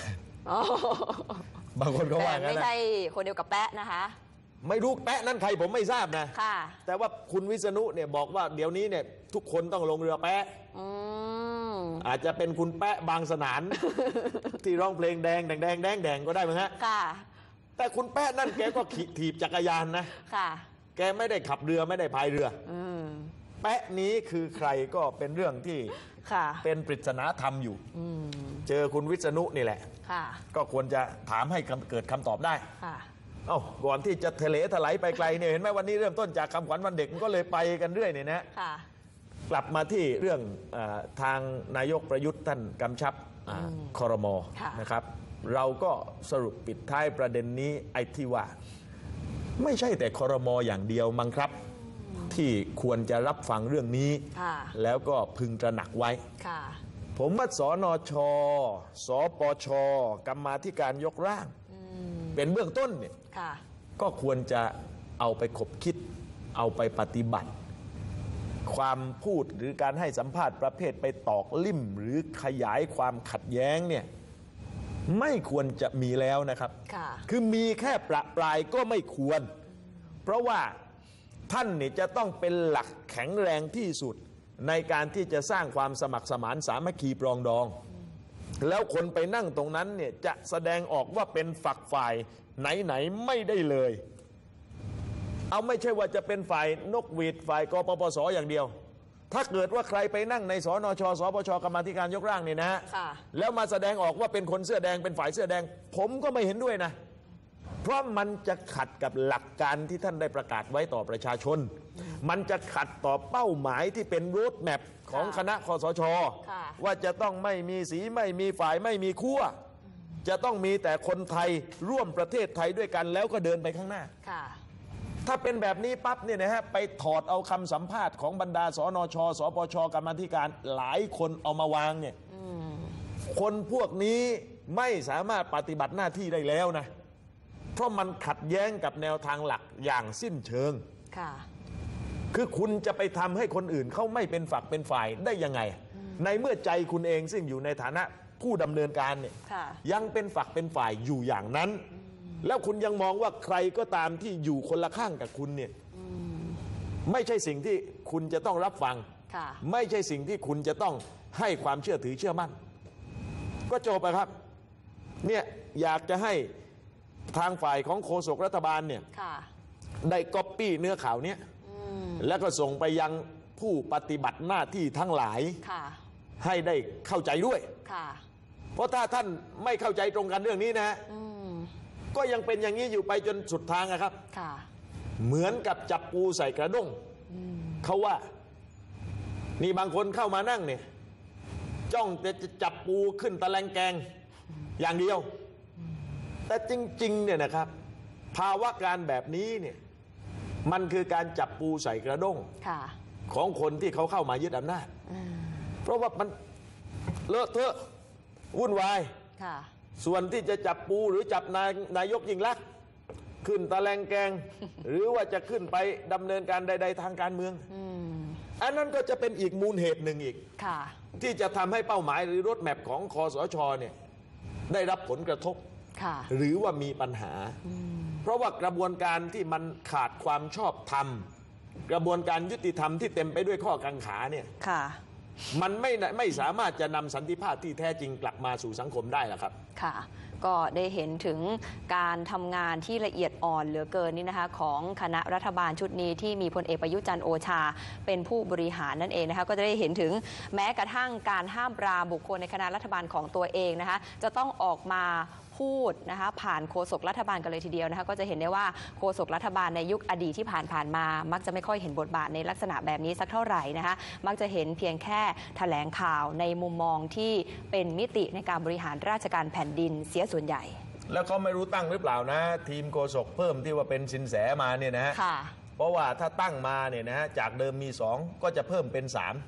บางคนก็ว่างั้นนะไม่ใช่คนเดียวกับแป๊ะนะคะไม่รู้แป๊ะนั้นใครผมไม่ทราบนะค่ะแต่ว่าคุณวิษณุเนี่ยบอกว่าเดี๋ยวนี้เนี่ยทุกคนต้องลงเรือแป๊ะอาจจะเป็นคุณแป๊ะบางสนาน ที่ร้องเพลงแดงก็ได้มั้งฮะค่ะแต่คุณแป๊ะนั่นแกก็ถีบจักรยานนะค่ะแกไม่ได้ขับเรือไม่ได้พายเรือแป๊ะนี้คือใครก็เป็นเรื่องที่เป็นปริศนาธรรมอยู่เจอคุณวิษณุนี่แหละก็ควรจะถามให้เกิดคำตอบได้ก่อนที่จะทะเลถลายไปไกลเนี่ยเห็นไหมวันนี้เริ่มต้นจากคำขวัญวันเด็กมันก็เลยไปกันเรื่อยเนี่ยนะกลับมาที่เรื่องทางนายกประยุทธ์ท่านกำชับครม.นะครับเราก็สรุปปิดท้ายประเด็นนี้ไอ้ที่ว่าไม่ใช่แต่ครม.อย่างเดียวมั้งครับที่ควรจะรับฟังเรื่องนี้แล้วก็พึงตระหนักไว้ผมว่าสนช.สปช.กรรมาธิการยกร่างเป็นเบื้องต้นเนี่ยก็ควรจะเอาไปคบคิดเอาไปปฏิบัติความพูดหรือการให้สัมภาษณ์ประเภทไปตอกลิ่มหรือขยายความขัดแย้งเนี่ยไม่ควรจะมีแล้วนะครับคือมีแค่ประปรายก็ไม่ควรเพราะว่าท่านเนี่ยจะต้องเป็นหลักแข็งแรงที่สุดในการที่จะสร้างความสมัครสมานสามัคคีปรองดองแล้วคนไปนั่งตรงนั้นเนี่ยจะแสดงออกว่าเป็นฝักฝ่ายไหนไม่ได้เลยเอาไม่ใช่ว่าจะเป็นฝ่ายนกหวีดฝ่ายกปปสอย่างเดียวถ้าเกิดว่าใครไปนั่งในสนชสปชกรรมาธิการยกร่างเนี่ยนะแล้วมาแสดงออกว่าเป็นคนเสื้อแดงเป็นฝ่ายเสื้อแดงผมก็ไม่เห็นด้วยนะเพราะมันจะขัดกับหลักการที่ท่านได้ประกาศไว้ต่อประชาชนมันจะขัดต่อเป้าหมายที่เป็นรูทแมพของคณะคสช.ว่าจะต้องไม่มีสีไม่มีฝ่ายไม่มีขั้วจะต้องมีแต่คนไทยร่วมประเทศไทยด้วยกันแล้วก็เดินไปข้างหน้าถ้าเป็นแบบนี้ปั๊บเนี่ยนะฮะไปถอดเอาคำสัมภาษณ์ของบรรดาสนช.สปช.กรรมาธิการหลายคนเอามาวางเนี่ยคนพวกนี้ไม่สามารถปฏิบัติหน้าที่ได้แล้วนะเพราะมันขัดแย้งกับแนวทางหลักอย่างสิ้นเชิงคือคุณจะไปทำให้คนอื่นเขาไม่เป็นฝักเป็นฝ่ายได้ยังไงในเมื่อใจคุณเองซึ่งอยู่ในฐานะผู้ดำเนินการเนี่ยยังเป็นฝักเป็นฝ่ายอยู่อย่างนั้นแล้วคุณยังมองว่าใครก็ตามที่อยู่คนละข้างกับคุณเนี่ยไม่ใช่สิ่งที่คุณจะต้องรับฟังไม่ใช่สิ่งที่คุณจะต้องให้ความเชื่อถือเชื่อมั่นก็จบไปครับเนี่ยอยากจะให้ทางฝ่ายของโฆษกรัฐบาลเนี่ยได้ก๊อปปี้เนื้อข่าวนี้แล้วก็ส่งไปยังผู้ปฏิบัติหน้าที่ทั้งหลายให้ได้เข้าใจด้วยเพราะถ้าท่านไม่เข้าใจตรงกันเรื่องนี้นะก็ยังเป็นอย่างนี้อยู่ไปจนสุดทางนะครับเหมือนกับจับปูใส่กระด้งเขาว่านี่บางคนเข้ามานั่งเนี่ยจ้องจะจับปูขึ้นตะแลงแกงอย่างเดียวแต่จริงๆเนี่ยนะครับภาวะการแบบนี้เนี่ยมันคือการจับปูใส่กระด้งของคนที่เขาเข้ามายึดอำนาจเพราะว่ามันเลอะเทอะวุ่นวายส่วนที่จะจับปูหรือจับนายกยิ่งลักษณ์ขึ้นตะแลงแกง หรือว่าจะขึ้นไปดำเนินการใดๆทางการเมืองอันนั้นก็จะเป็นอีกมูลเหตุหนึ่งอีกที่จะทำให้เป้าหมายหรือรถแมพของคสช.เนี่ยได้รับผลกระทบหรือว่ามีปัญหาเพราะว่ากระบวนการที่มันขาดความชอบธรรมกระบวนการยุติธรรมที่เต็มไปด้วยข้อกังขาเนี่ยมันไม่สามารถจะนำสันติภาพที่แท้จริงกลับมาสู่สังคมได้หรอกครับค่ะก็ได้เห็นถึงการทำงานที่ละเอียดอ่อนเหลือเกินนี่นะคะของคณะรัฐบาลชุดนี้ที่มีพลเอกประยุทธ์จันทร์โอชาเป็นผู้บริหารนั่นเองนะคะก็จะได้เห็นถึงแม้กระทั่งการห้ามปรามบุคคลในคณะรัฐบาลของตัวเองนะคะจะต้องออกมาพูดนะคะผ่านโฆษกรัฐบาลกันเลยทีเดียวนะคะก็จะเห็นได้ว่าโฆษกรัฐบาลในยุคอดีตที่ผ่านมามักจะไม่ค่อยเห็นบทบาทในลักษณะแบบนี้สักเท่าไหร่นะคะมักจะเห็นเพียงแค่แถลงข่าวในมุมมองที่เป็นมิติในการบริหารราชการแผ่นดินเสียส่วนใหญ่แล้วเขาไม่รู้ตั้งหรือเปล่านะทีมโฆษกเพิ่มที่ว่าเป็นสินแสมาเนี่ยนะฮะเพราะว่าถ้าตั้งมาเนี่ยนะฮะจากเดิมมี2ก็จะเพิ่มเป็น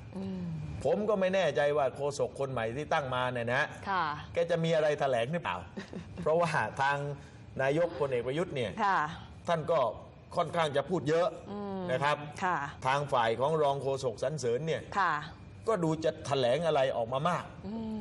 3ผมก็ไม่แน่ใจว่าโฆษกคนใหม่ที่ตั้งมาเนี่ยนะแกจะมีอะไรแถลงหรือเปล่า เพราะว่าทางนายกพลเอกประยุทธ์เนี่ยท่านก็ค่อนข้างจะพูดเยอะนะครับทางฝ่ายของรองโฆษกสรรเสริญเนี่ยก็ดูจะแถลงอะไรออกมามาก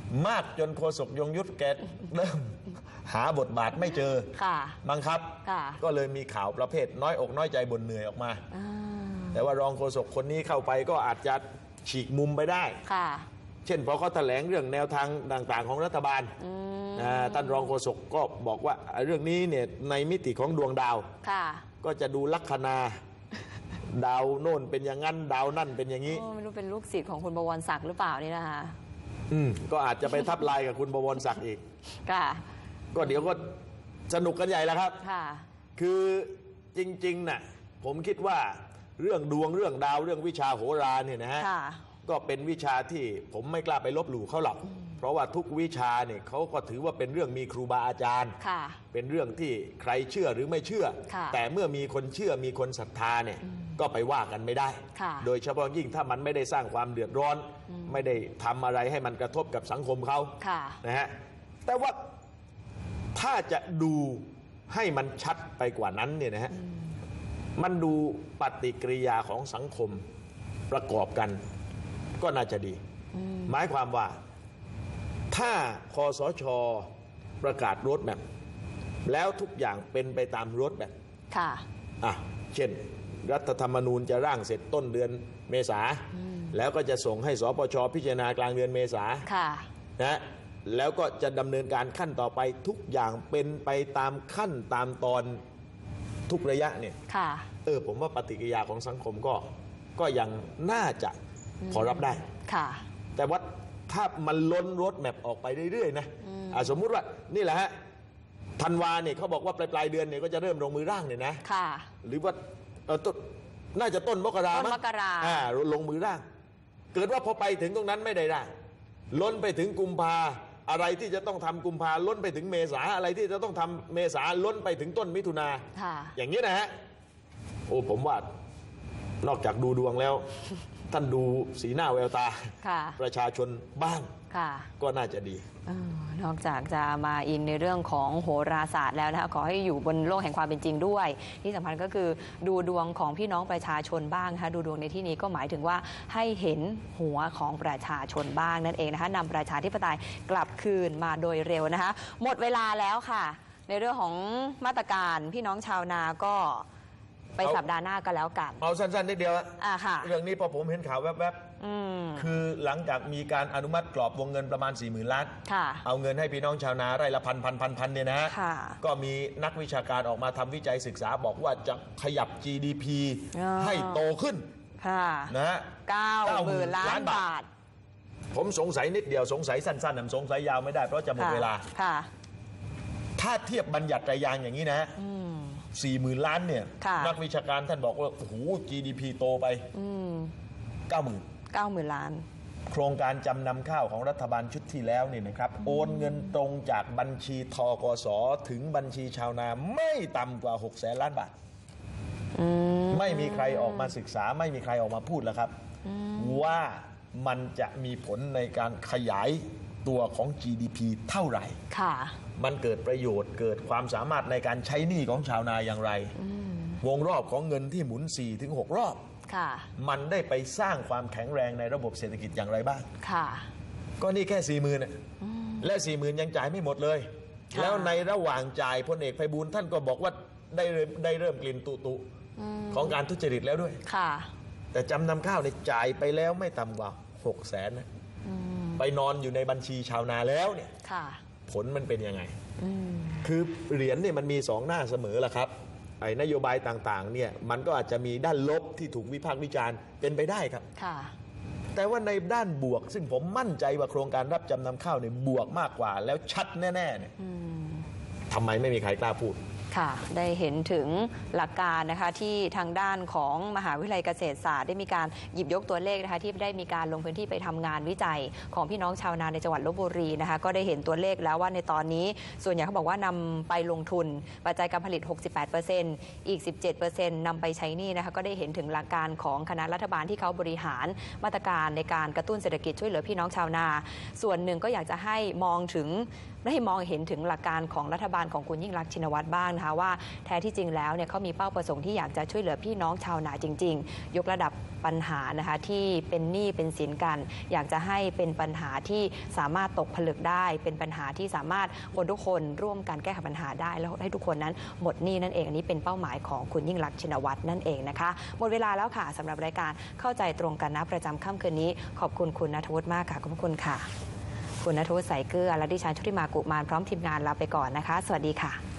มากจนโฆษกยงยุทธแกเริ่มหาบทบาทไม่เจอบังคับก็เลยมีข่าวประเภทน้อยอกน้อยใจบ่นเหนื่อยออกมาแต่ว่ารองโฆษกคนนี้เข้าไปก็อาจจะฉีกมุมไปได้เช่นพอเขาแถลงเรื่องแนวทางต่างๆของรัฐบาลท่านรองโฆษกก็บอกว่าเรื่องนี้เนี่ยในมิติของดวงดาวก็จะดูลัคนาดาวโน่นเป็นอย่างนั้นดาวนั่นเป็นอย่างนี้ไม่รู้เป็นลูกศิษย์ของคุณบวรศักดิ์หรือเปล่านี่นะคะก็อาจจะไปทับลายกับคุณบวรศักดิ์อีกก็เดี๋ยวก็สนุกกันใหญ่แล้วครับคือจริงๆน่ะผมคิดว่าเรื่องดวงเรื่องดาวเรื่องวิชาโหราเนี่ยนะฮะก็เป็นวิชาที่ผมไม่กล้าไปลบหลู่เขาหรอกเพราะว่าทุกวิชาเนี่ยเขาก็ถือว่าเป็นเรื่องมีครูบาอาจารย์เป็นเรื่องที่ใครเชื่อหรือไม่เชื่อแต่เมื่อมีคนเชื่อมีคนศรัทธาเนี่ยก็ไปว่ากันไม่ได้โดยเฉพาะยิ่งถ้ามันไม่ได้สร้างความเดือดร้อนไม่ได้ทำอะไรให้มันกระทบกับสังคมเขานะฮะแต่ว่าถ้าจะดูให้มันชัดไปกว่านั้นเนี่ยนะฮะมันดูปฏิกิริยาของสังคมประกอบกันก็น่าจะดีหมายความว่าถ้าคสช.ประกาศโรดแมพแล้วทุกอย่างเป็นไปตามโรดแมพเช่นรัฐธรรมนูญจะร่างเสร็จต้นเดือนเมษาแล้วก็จะส่งให้สปช.พิจารณากลางเดือนเมษานะแล้วก็จะดำเนินการขั้นต่อไปทุกอย่างเป็นไปตามขั้นตามตอนทุกระยะเนี่ยผมว่าปฏิกิริยาของสังคมก็ยังน่าจะพอรับได้แต่ว่าถ้ามันล้นรถแมพออกไปเรื่อยๆนะสมมุติว่านี่แหละฮะธันวาเนี่ยเขาบอกว่าปลายเดือนเนี่ยก็จะเริ่มลงมือร่างเนี่ยนะหรือว่าน่าจะต้นมกราลงมือร่างเกิดว่าพอไปถึงตรงนั้นไม่ได้ร่างล้นไปถึงกุมภาอะไรที่จะต้องทำกุมภาล้นไปถึงเมษาอะไรที่จะต้องทำเมษาล้นไปถึงต้นมิถุนาอย่างนี้นะฮะผมว่านอกจากดูดวงแล้วท่านดูสีหน้าแววตาประชาชนบ้างก็น่าจะดีนอกจากจะมาอินในเรื่องของโหราศาสตร์แล้วนะคะขอให้อยู่บนโลกแห่งความเป็นจริงด้วยที่สำคัญก็คือดูดวงของพี่น้องประชาชนบ้างนะคะดูดวงในที่นี้ก็หมายถึงว่าให้เห็นหัวของประชาชนบ้างนั่นเองนะคะนำประชาธิปไตยกลับคืนมาโดยเร็วนะคะหมดเวลาแล้วค่ะในเรื่องของมาตรการพี่น้องชาวนาก็ไปสัปดาห์หน้าก็แล้วกันเอาสั้นๆนิดเดียวเรื่องนี้พอผมเห็นข่าวแวบๆคือหลังจากมีการอนุมัติกรอบวงเงินประมาณ 40,000 ล้านเอาเงินให้พี่น้องชาวนาไร่ละพันเนี่ยนะฮะก็มีนักวิชาการออกมาทำวิจัยศึกษาบอกว่าจะขยับ GDP ให้โตขึ้นนะฮะ 90,000 ล้านบาทผมสงสัยนิดเดียวสงสัยสั้นๆสงสัยยาวไม่ได้เพราะจะหมดเวลาถ้าเทียบบัญญัติรายางอย่างนี้นะ40,000 ล้านเนี่ยนักวิชาการท่านบอกว่าโอ้โห GDP โตไป90,000 ล้านโครงการจำนำข้าวของรัฐบาลชุดที่แล้วนี่นะครับโอนเงินตรงจากบัญชีธกส.ถึงบัญชีชาวนาไม่ต่ำกว่า600,000 ล้านบาทไม่มีใครออกมาศึกษาไม่มีใครออกมาพูดแล้วครับว่ามันจะมีผลในการขยายตัวของ GDP เท่าไหร่มันเกิดประโยชน์เกิดความสามารถในการใช้หนี้ของชาวนาอย่างไรวงรอบของเงินที่หมุน 4-6 รอบมันได้ไปสร้างความแข็งแรงในระบบเศรษฐกิจอย่างไรบ้างก็นี่แค่ 40,000 และ 40,000 ยังจ่ายไม่หมดเลยแล้วในระหว่างจ่ายพลเอกไพบูลย์ท่านก็บอกว่าได้เริ่มกลิ่นตุของการทุจริตแล้วด้วยแต่จำนำข้าวเนี่ยจ่ายไปแล้วไม่ต่ำกว่า600,000นะไปนอนอยู่ในบัญชีชาวนาแล้วเนี่ยผลมันเป็นยังไงคือเหรียญเนี่ยมันมี2 หน้าเสมอแหละครับไอ้นโยบายต่างๆเนี่ยมันก็อาจจะมีด้านลบที่ถูกวิพากษ์วิจารณ์เป็นไปได้ครับแต่ว่าในด้านบวกซึ่งผมมั่นใจว่าโครงการรับจำนำข้าวเนี่ยบวกมากกว่าแล้วชัดแน่ๆเนี่ยทำไมไม่มีใครกล้าพูดได้เห็นถึงหลักการนะคะที่ทางด้านของมหาวิทยาลัยเกษตรศาสตร์ได้มีการหยิบยกตัวเลขนะคะที่ได้มีการลงพื้นที่ไปทำงานวิจัยของพี่น้องชาวนาในจังหวัดลพบุรีนะคะก็ได้เห็นตัวเลขแล้วว่าในตอนนี้ส่วนใหญ่เขาบอกว่านำไปลงทุนปัจจัยการผลิต 68% อีก 17% นำไปใช้หนี้นะคะก็ได้เห็นถึงหลักการของคณะรัฐบาลที่เขาบริหารมาตรการในการกระตุ้นเศรษฐกิจช่วยเหลือพี่น้องชาวนาส่วนหนึ่งก็อยากจะให้มองถึงได้มองเห็นถึงหลักการของรัฐบาลของคุณยิ่งรักษณ์ชินวัตรบ้างนะคะว่าแท้ที่จริงแล้วเนี่ยเขามีเป้าประสงค์ที่อยากจะช่วยเหลือพี่น้องชาวนาจริงๆยกระดับปัญหานะคะที่เป็นหนี้เป็นสินกันอยากจะให้เป็นปัญหาที่สามารถตกผลึกได้เป็นปัญหาที่สามารถคนทุกคนร่วมกันแก้ไขปัญหาได้แล้วให้ทุกคนนั้นหมดหนี้นั่นเองอันนี้เป็นเป้าหมายของคุณยิ่งรักษณ์ชินวัตรนั่นเองนะคะหมดเวลาแล้วค่ะสำหรับรายการเข้าใจตรงกันนะประจำค่ำคืนนี้ขอบคุณคุณณัฐวุฒิมากค่ะขอบคุณค่ะคุณณัฐวุฒิใส่เกลือและดิฉันชุติมากุมารพร้อมทีมงานลาไปก่อนนะคะสวัสดีค่ะ